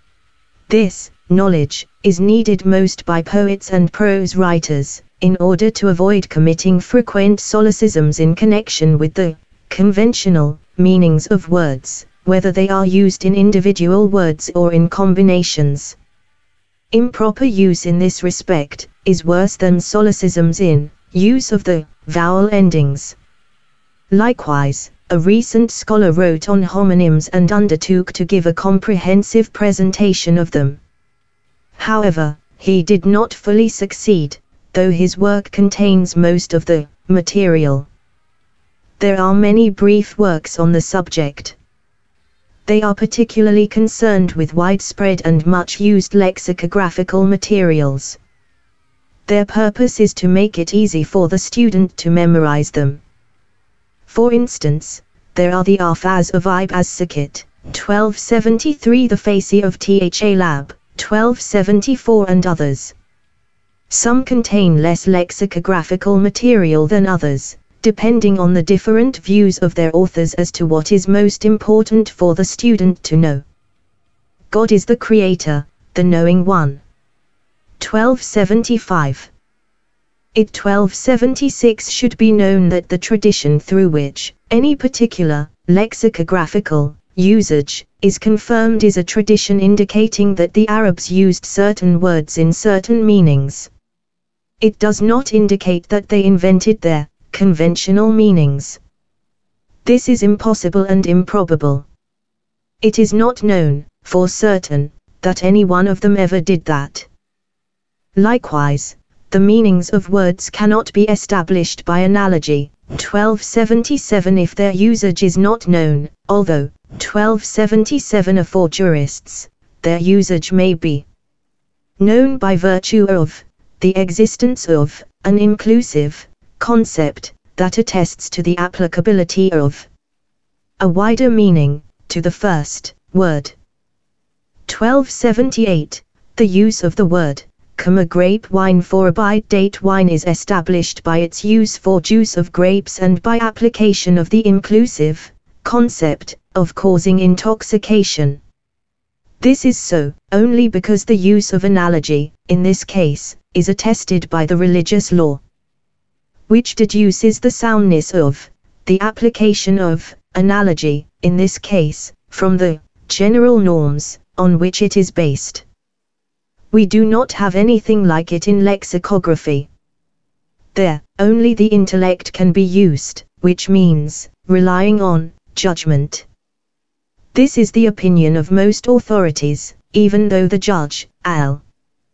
This knowledge is needed most by poets and prose writers, in order to avoid committing frequent solecisms in connection with the conventional meanings of words, whether they are used in individual words or in combinations. Improper use in this respect is worse than solecisms in use of the vowel endings. Likewise, a recent scholar wrote on homonyms and undertook to give a comprehensive presentation of them. However, he did not fully succeed, though his work contains most of the material. There are many brief works on the subject. They are particularly concerned with widespread and much used lexicographical materials. Their purpose is to make it easy for the student to memorize them. For instance, there are the Alfaz of Ibn as-Sakit, twelve seventy-three, the Faisi of Tha Lab, twelve seventy-four, and others. Some contain less lexicographical material than others, depending on the different views of their authors as to what is most important for the student to know. God is the Creator, the Knowing One. twelve seventy-five. It twelve seventy-six should be known that the tradition through which any particular lexicographical usage is confirmed is a tradition indicating that the Arabs used certain words in certain meanings. It does not indicate that they invented their conventional meanings. This is impossible and improbable. It is not known, for certain, that any one of them ever did that. Likewise, the meanings of words cannot be established by analogy, twelve seventy-seven, if their usage is not known, although, twelve seventy-seven for jurists, their usage may be known by virtue of the existence of an inclusive concept that attests to the applicability of a wider meaning to the first word. twelve seventy-eight. The use of the word comma grape wine for abide date wine is established by its use for juice of grapes and by application of the inclusive concept of causing intoxication. This is so only because the use of analogy, in this case, is attested by the religious law, which deduces the soundness of the application of analogy, in this case, from the general norms on which it is based. We do not have anything like it in lexicography. There, only the intellect can be used, which means relying on judgment. This is the opinion of most authorities, even though the judge, al.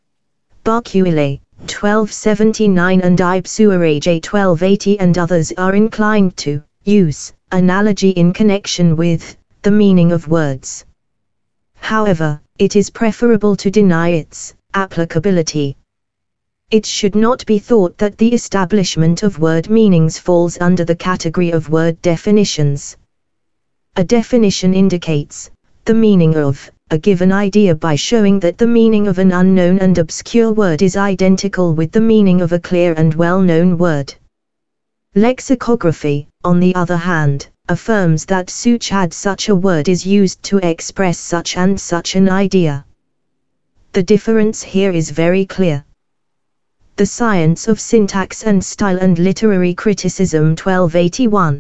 Barquile, twelve seventy-nine, and Ibn Suwaraj, twelve eighty, and others are inclined to use analogy in connection with the meaning of words. However, it is preferable to deny its applicability. It should not be thought that the establishment of word meanings falls under the category of word definitions. A definition indicates the meaning of a given idea by showing that the meaning of an unknown and obscure word is identical with the meaning of a clear and well-known word. Lexicography, on the other hand, affirms that such and such a word is used to express such and such an idea. The difference here is very clear. The Science of Syntax and Style and Literary Criticism twelve eighty-one.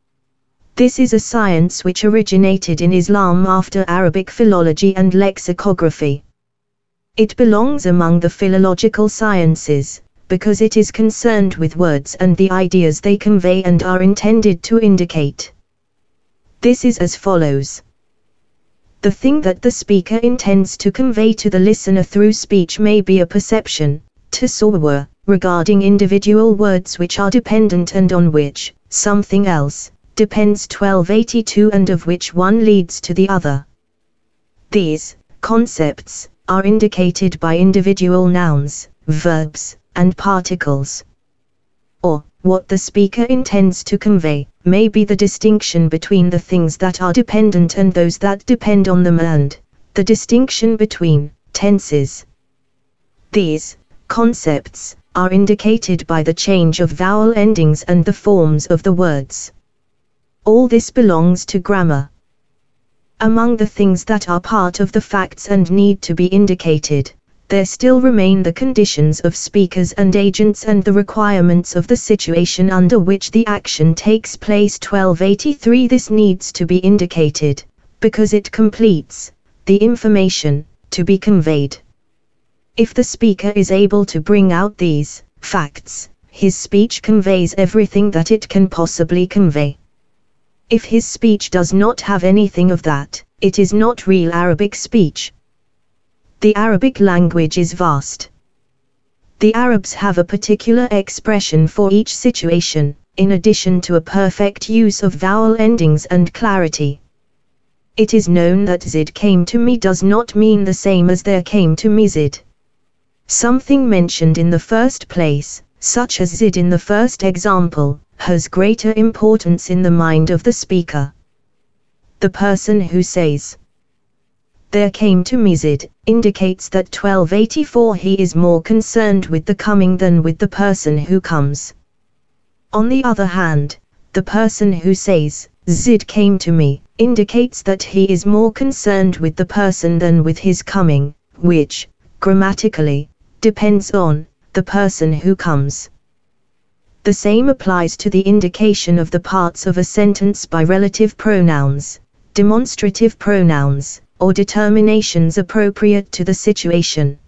This is a science which originated in Islam after Arabic philology and lexicography. It belongs among the philological sciences, because it is concerned with words and the ideas they convey and are intended to indicate. This is as follows. The thing that the speaker intends to convey to the listener through speech may be a perception, tasawwur, regarding individual words which are dependent and on which something else depends twelve eighty-two and of which one leads to the other. These concepts are indicated by individual nouns, verbs, and particles. Or, what the speaker intends to convey, may be the distinction between the things that are dependent and those that depend on them and the distinction between tenses. These concepts are indicated by the change of vowel endings and the forms of the words. All this belongs to grammar. Among the things that are part of the facts and need to be indicated, there still remain the conditions of speakers and agents and the requirements of the situation under which the action takes place. twelve eighty-three. This needs to be indicated, because it completes the information to be conveyed. If the speaker is able to bring out these facts, his speech conveys everything that it can possibly convey. If his speech does not have anything of that, it is not real Arabic speech. The Arabic language is vast. The Arabs have a particular expression for each situation, in addition to a perfect use of vowel endings and clarity. It is known that Zid came to me does not mean the same as there came to me Zid. Something mentioned in the first place, such as Zid in the first example, has greater importance in the mind of the speaker. The person who says, "There came to me Zid," indicates that twelve eighty-four he is more concerned with the coming than with the person who comes. On the other hand, the person who says, "Zid came to me," indicates that he is more concerned with the person than with his coming, which, grammatically, depends on the person who comes. The same applies to the indication of the parts of a sentence by relative pronouns, demonstrative pronouns, or determinations appropriate to the situation.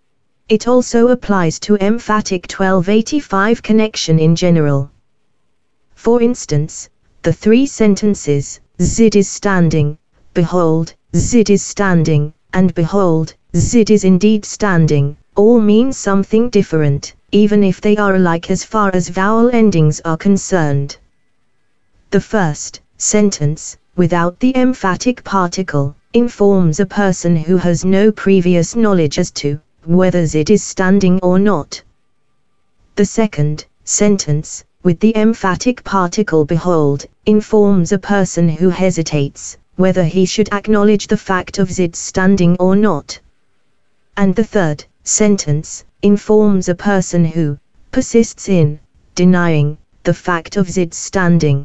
It also applies to emphatic twelve eighty-five connection in general. For instance, the three sentences, Zid is standing, behold, Zid is standing, and behold, Zid is indeed standing, all mean something different, even if they are alike as far as vowel endings are concerned. The first sentence, without the emphatic particle, informs a person who has no previous knowledge as to whether Zid is standing or not. The second sentence, with the emphatic particle behold, informs a person who hesitates whether he should acknowledge the fact of Zid standing or not. And the third sentence informs a person who persists in denying the fact of Zid standing.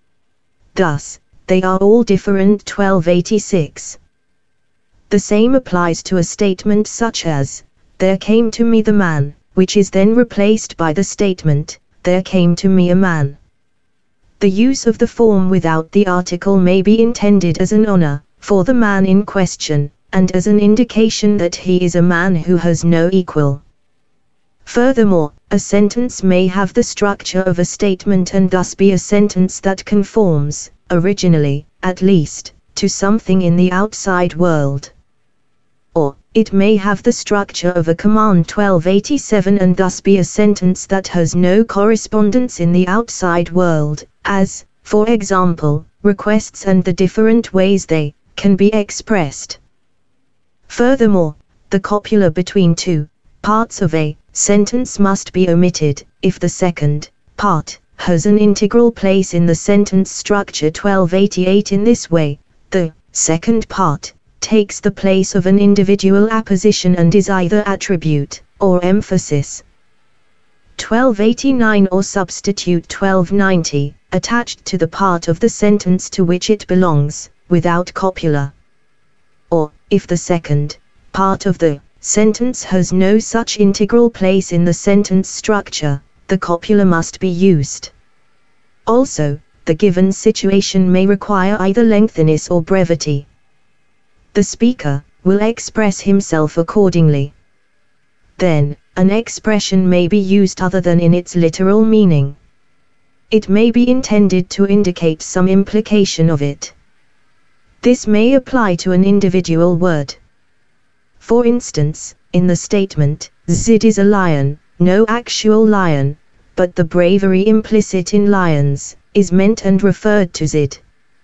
Thus, they are all different. twelve eighty-six. The same applies to a statement such as, "There came to me the man," which is then replaced by the statement, "There came to me a man." The use of the form without the article may be intended as an honor for the man in question, and as an indication that he is a man who has no equal. Furthermore, a sentence may have the structure of a statement and thus be a sentence that conforms, originally, at least, to something in the outside world. Or, it may have the structure of a command twelve eighty-seven and thus be a sentence that has no correspondence in the outside world, as, for example, requests and the different ways they can be expressed. Furthermore, the copula between two parts of a sentence must be omitted, if the second part has an integral place in the sentence structure. twelve eighty-eight. In this way, the second part takes the place of an individual apposition and is either attribute or emphasis. twelve eighty-nine or substitute twelve ninety. attached to the part of the sentence to which it belongs, without copula. Or, if the second part of the sentence has no such integral place in the sentence structure, the copula must be used. Also, the given situation may require either lengthiness or brevity. The speaker will express himself accordingly. Then, an expression may be used other than in its literal meaning. It may be intended to indicate some implication of it. This may apply to an individual word. For instance, in the statement, Zid is a lion, no actual lion, but the bravery implicit in lions is meant and referred to Zid.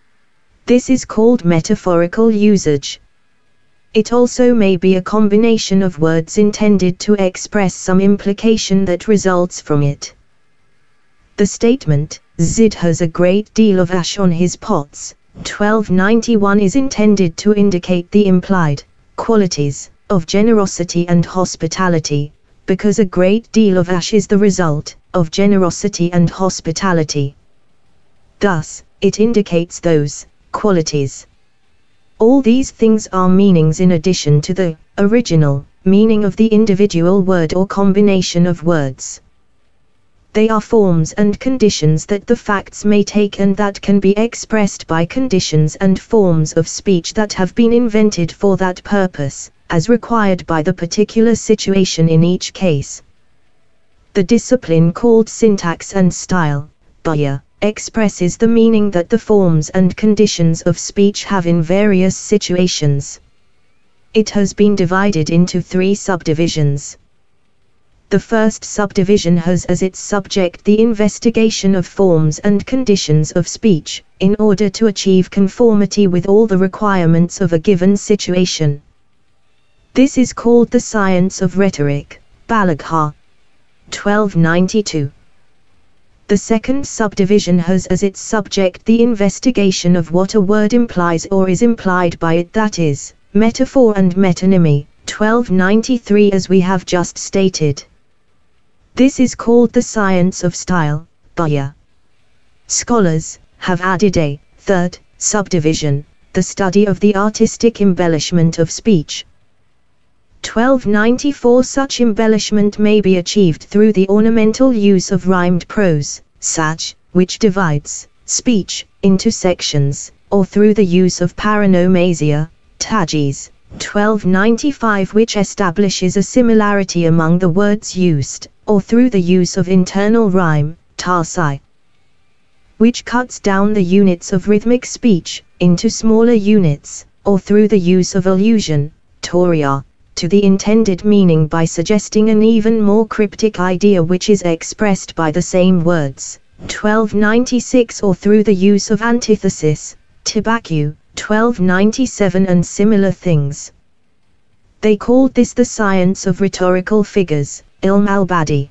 This is called metaphorical usage. It also may be a combination of words intended to express some implication that results from it. The statement, Zid has a great deal of ash on his pots, twelve ninety-one, is intended to indicate the implied qualities of generosity and hospitality, because a great deal of ash is the result of generosity and hospitality. Thus, it indicates those qualities. All these things are meanings in addition to the original meaning of the individual word or combination of words. They are forms and conditions that the facts may take and that can be expressed by conditions and forms of speech that have been invented for that purpose, as required by the particular situation in each case. The discipline called syntax and style, Baya, expresses the meaning that the forms and conditions of speech have in various situations. It has been divided into three subdivisions. The first subdivision has as its subject the investigation of forms and conditions of speech, in order to achieve conformity with all the requirements of a given situation. This is called the science of rhetoric, Balagha. twelve ninety-two. The second subdivision has as its subject the investigation of what a word implies or is implied by it, that is, metaphor and metonymy, twelve ninety-three, as we have just stated. This is called the science of style, Baya. Scholars have added a third subdivision, the study of the artistic embellishment of speech. twelve ninety-four. Such embellishment may be achieved through the ornamental use of rhymed prose, sach, which divides speech into sections, or through the use of paronomasia, tages, twelve ninety-five, which establishes a similarity among the words used, or through the use of internal rhyme, tarsi, which cuts down the units of rhythmic speech into smaller units, or through the use of allusion, toria, to the intended meaning by suggesting an even more cryptic idea which is expressed by the same words, twelve ninety-six, or through the use of antithesis, tibaku, twelve ninety-seven, and similar things. They called this the science of rhetorical figures, Ilm al-Badi.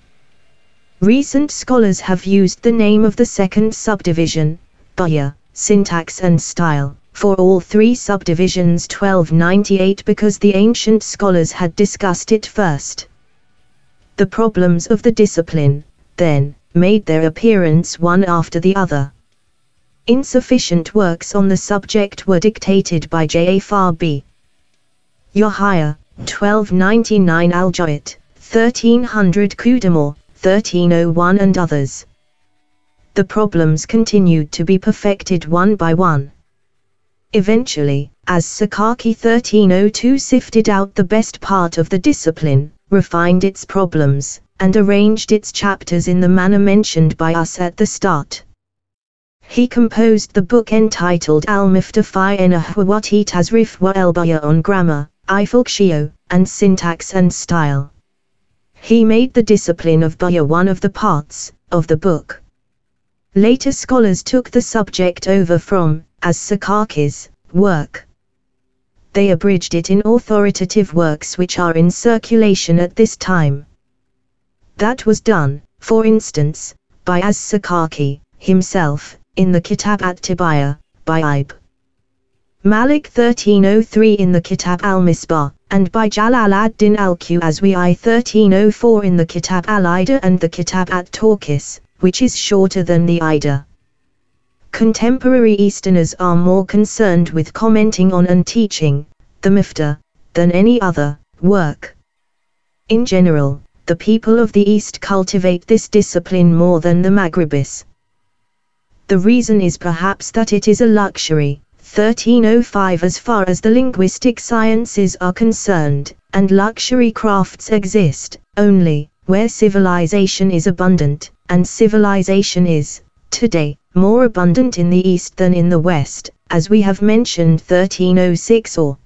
Recent scholars have used the name of the second subdivision, Baya, syntax and style, for all three subdivisions twelve ninety-eight because the ancient scholars had discussed it first. The problems of the discipline, then, made their appearance one after the other. Insufficient works on the subject were dictated by Jafar B. Yahya, twelve ninety-nine, Al-Jawit, thirteen hundred, Qudamore, thirteen oh one, and others. The problems continued to be perfected one by one. Eventually, as Sakaki thirteen oh two sifted out the best part of the discipline, refined its problems, and arranged its chapters in the manner mentioned by us at the start. He composed the book entitled Al-Miftafi Nahwati Tazrif wa El-Baya on grammar, Ifalkshio, and syntax and style. He made the discipline of Baya one of the parts of the book. Later scholars took the subject over from as Sakaki's work. They abridged it in authoritative works which are in circulation at this time. That was done, for instance, by as-Sakaki himself, in the Kitab at-Tibaya, by Ibn Malik thirteen oh three in the Kitab al-Misbah, and by Jalal ad-Din al-Khuzwi I thirteen oh four in the Kitab al-Ida and the Kitab at-Tawqis, which is shorter than the Ida. contemporary Easterners are more concerned with commenting on and teaching the Miftah than any other work. In general, the people of the East cultivate this discipline more than the Maghribis. The reason is perhaps that it is a luxury. thirteen oh five As far as the linguistic sciences are concerned, and luxury crafts exist only where civilization is abundant, and civilization is, today, more abundant in the East than in the West, as we have mentioned thirteen oh six. Or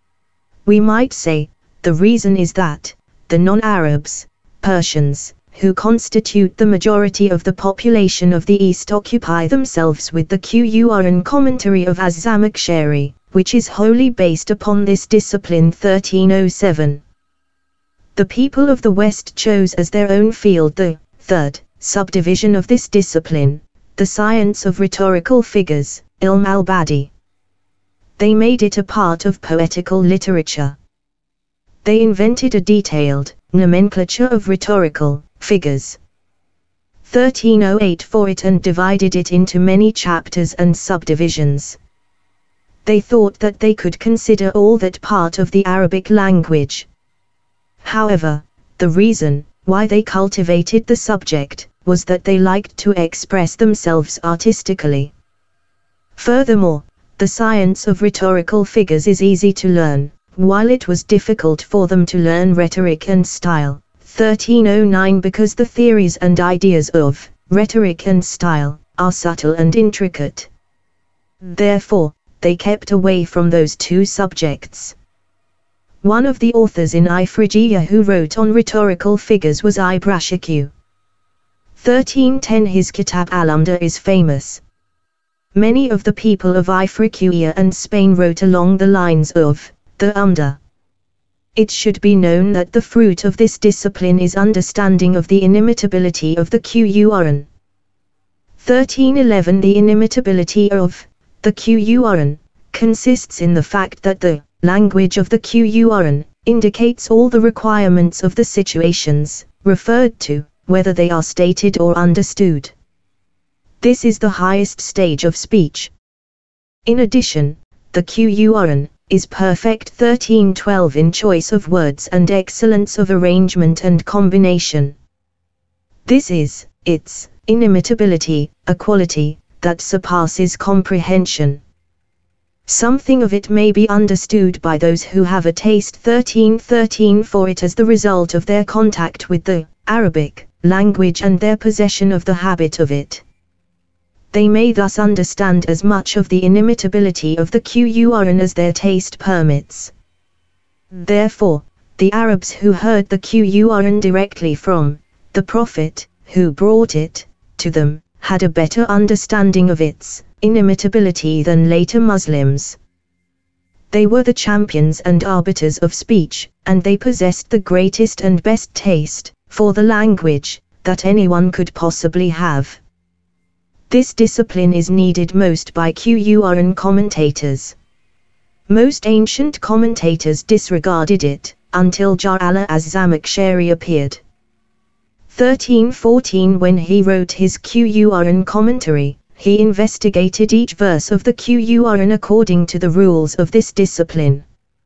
we might say, the reason is that the non-Arabs, Persians, who constitute the majority of the population of the East occupy themselves with the Qur'an commentary of Az-Zamakhshari, which is wholly based upon this discipline thirteen oh seven. The people of the West chose as their own field the third subdivision of this discipline, the science of rhetorical figures, Ilm al-Badi. They made it a part of poetical literature. They invented a detailed nomenclature of rhetorical figures. thirteen oh eight for it and divided it into many chapters and subdivisions. They thought that they could consider all that part of the Arabic language. However, the reason why they cultivated the subject was that they liked to express themselves artistically. Furthermore, the science of rhetorical figures is easy to learn, while it was difficult for them to learn rhetoric and style. thirteen oh nine Because the theories and ideas of rhetoric and style are subtle and intricate. Therefore, they kept away from those two subjects. One of the authors in Ifriqiya who wrote on rhetorical figures was Ibrashq. thirteen ten His Kitab al-Umda is famous. Many of the people of Ifriqiya and Spain wrote along the lines of the Umda. It should be known that the fruit of this discipline is understanding of the inimitability of the Qur'an. thirteen eleven The inimitability of the Qur'an consists in the fact that the language of the Qur'an indicates all the requirements of the situations referred to, whether they are stated or understood. This is the highest stage of speech. In addition, the Qur'an is perfect thirteen twelve in choice of words and excellence of arrangement and combination. This is its inimitability, a quality that surpasses comprehension. Something of it may be understood by those who have a taste thirteen thirteen for it as the result of their contact with the Arabic language and their possession of the habit of it. They may thus understand as much of the inimitability of the Qur'an as their taste permits. Therefore, the Arabs who heard the Qur'an directly from the Prophet, who brought it to them, had a better understanding of its inimitability than later Muslims. They were the champions and arbiters of speech, and they possessed the greatest and best taste for the language that anyone could possibly have. This discipline is needed most by Qur'an commentators. Most ancient commentators disregarded it, until Jalal az-Zamakhshari appeared. thirteen fourteen When he wrote his Qur'an commentary, he investigated each verse of the Qur'an according to the rules of this discipline.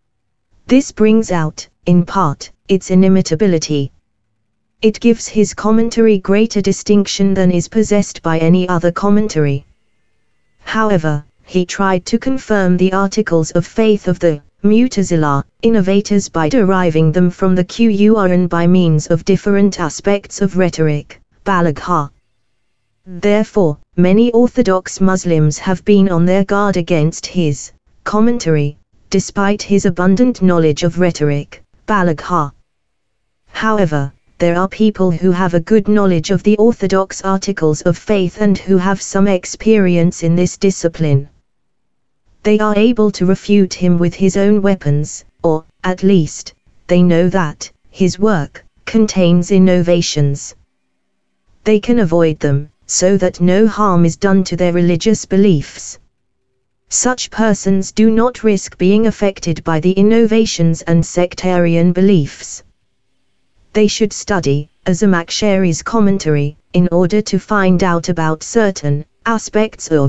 This brings out, in part, its inimitability. It gives his commentary greater distinction than is possessed by any other commentary. However, he tried to confirm the articles of faith of the Mu'tazila innovators by deriving them from the Qur'an by means of different aspects of rhetoric, balagha. Therefore, many Orthodox Muslims have been on their guard against his commentary, despite his abundant knowledge of rhetoric, balagha. However, there are people who have a good knowledge of the orthodox articles of faith and who have some experience in this discipline. They are able to refute him with his own weapons, or, at least, they know that his work contains innovations. They can avoid them, so that no harm is done to their religious beliefs. Such persons do not risk being affected by the innovations and sectarian beliefs. They should study Az-Zamakhshari's commentary, in order to find out about certain aspects of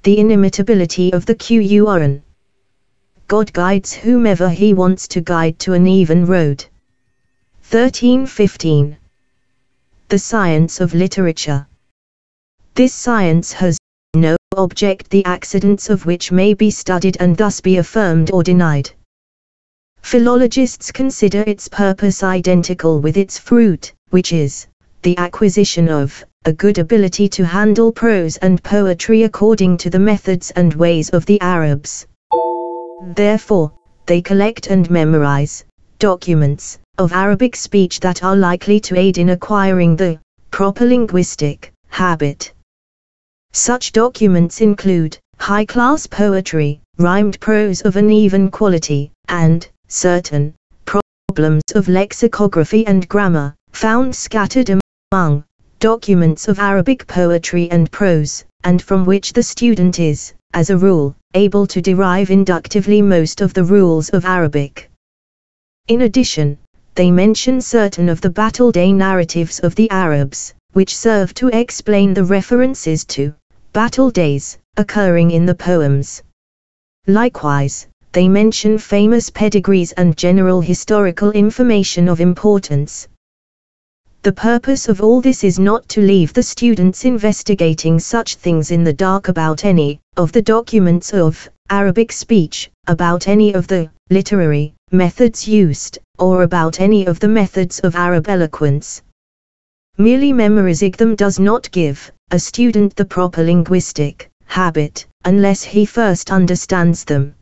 the inimitability of the Qur'an. God guides whomever he wants to guide to an even road. thirteen fifteen. The science of literature. This science has no object the accidents of which may be studied and thus be affirmed or denied. Philologists consider its purpose identical with its fruit, which is the acquisition of a good ability to handle prose and poetry according to the methods and ways of the Arabs. Therefore, they collect and memorize documents of Arabic speech that are likely to aid in acquiring the proper linguistic habit. Such documents include high-class poetry, rhymed prose of an even quality, and certain problems of lexicography and grammar, found scattered among documents of Arabic poetry and prose, and from which the student is, as a rule, able to derive inductively most of the rules of Arabic. In addition, they mention certain of the battle-day narratives of the Arabs, which serve to explain the references to battle days occurring in the poems. Likewise, they mention famous pedigrees and general historical information of importance. The purpose of all this is not to leave the students investigating such things in the dark about any of the documents of Arabic speech, about any of the literary methods used, or about any of the methods of Arab eloquence. Merely memorizing them does not give a student the proper linguistic habit, unless he first understands them.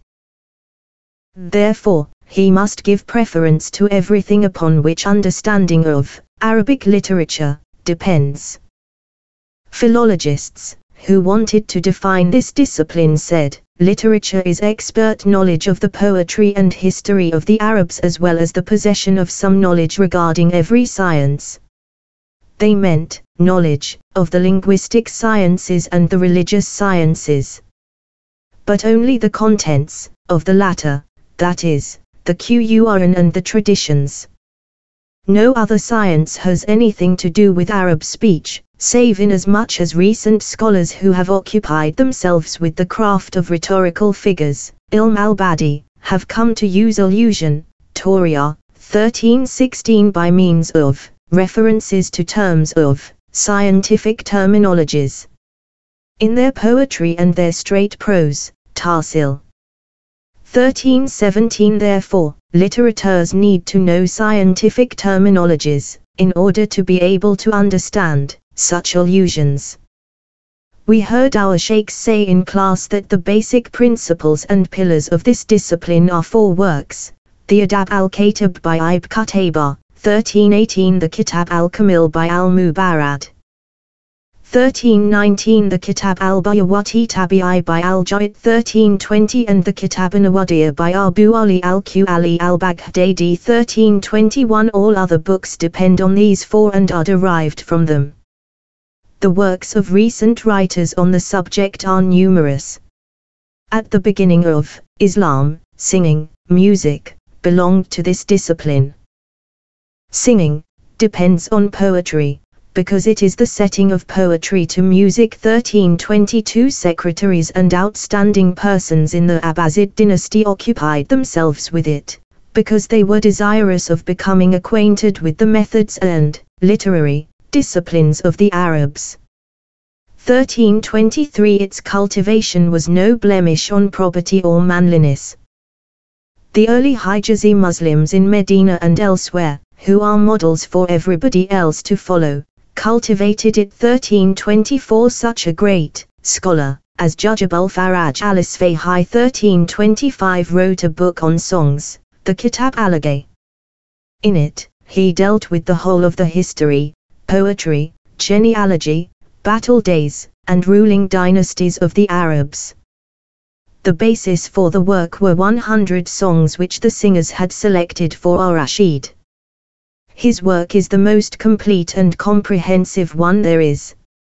Therefore, he must give preference to everything upon which understanding of Arabic literature depends. Philologists, who wanted to define this discipline, said, literature is expert knowledge of the poetry and history of the Arabs as well as the possession of some knowledge regarding every science. They meant knowledge of the linguistic sciences and the religious sciences. But only the contents of the latter, that is, the Qur'an and the traditions. No other science has anything to do with Arab speech, save inasmuch as recent scholars who have occupied themselves with the craft of rhetorical figures, Ilm al-Badi, have come to use allusion, Torah, thirteen sixteen by means of references to terms of scientific terminologies. In their poetry and their straight prose, Tarsil. thirteen seventeen Therefore, literateurs need to know scientific terminologies, in order to be able to understand such allusions. We heard our sheikhs say in class that the basic principles and pillars of this discipline are four works: the Adab al-Katab by Ibn Qutayba, thirteen eighteen the Kitab al-Kamil by al-Mubarrad, thirteen nineteen the Kitab al-Bayawati Tabi'i by al-Jawid, thirteen twenty and the Kitab an-Nawadiyya by Abu Ali al-Qali al-Baghdadi, thirteen twenty-one All other books depend on these four and are derived from them. The works of recent writers on the subject are numerous. At the beginning of Islam, singing, music, belonged to this discipline. Singing depends on poetry, because it is the setting of poetry to music. thirteen twenty-two Secretaries and outstanding persons in the Abbasid dynasty occupied themselves with it, because they were desirous of becoming acquainted with the methods and literary disciplines of the Arabs. thirteen twenty-three Its cultivation was no blemish on property or manliness. The early Hijazi Muslims in Medina and elsewhere, who are models for everybody else to follow, cultivated it. thirteen twenty-four Such a great scholar as Judge Abul Faraj al-Isfahi thirteen twenty-five wrote a book on songs, the Kitab al-Agay. In it, he dealt with the whole of the history, poetry, genealogy, battle days, and ruling dynasties of the Arabs. The basis for the work were one hundred songs which the singers had selected for ar-Rashid. His work is the most complete and comprehensive one there is.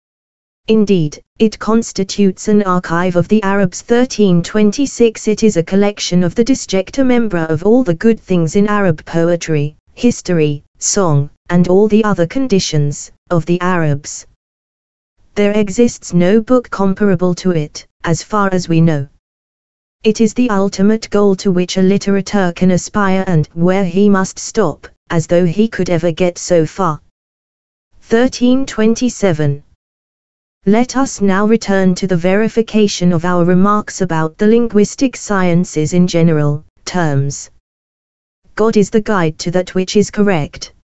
Indeed, it constitutes an archive of the Arabs. thirteen twenty-six It is a collection of the disjecta membra of all the good things in Arab poetry, history, song, and all the other conditions of the Arabs. There exists no book comparable to it, as far as we know. It is the ultimate goal to which a literature can aspire and where he must stop, as though he could ever get so far. thirteen twenty-seven. Let us now return to the verification of our remarks about the linguistic sciences in general terms. God is the guide to that which is correct.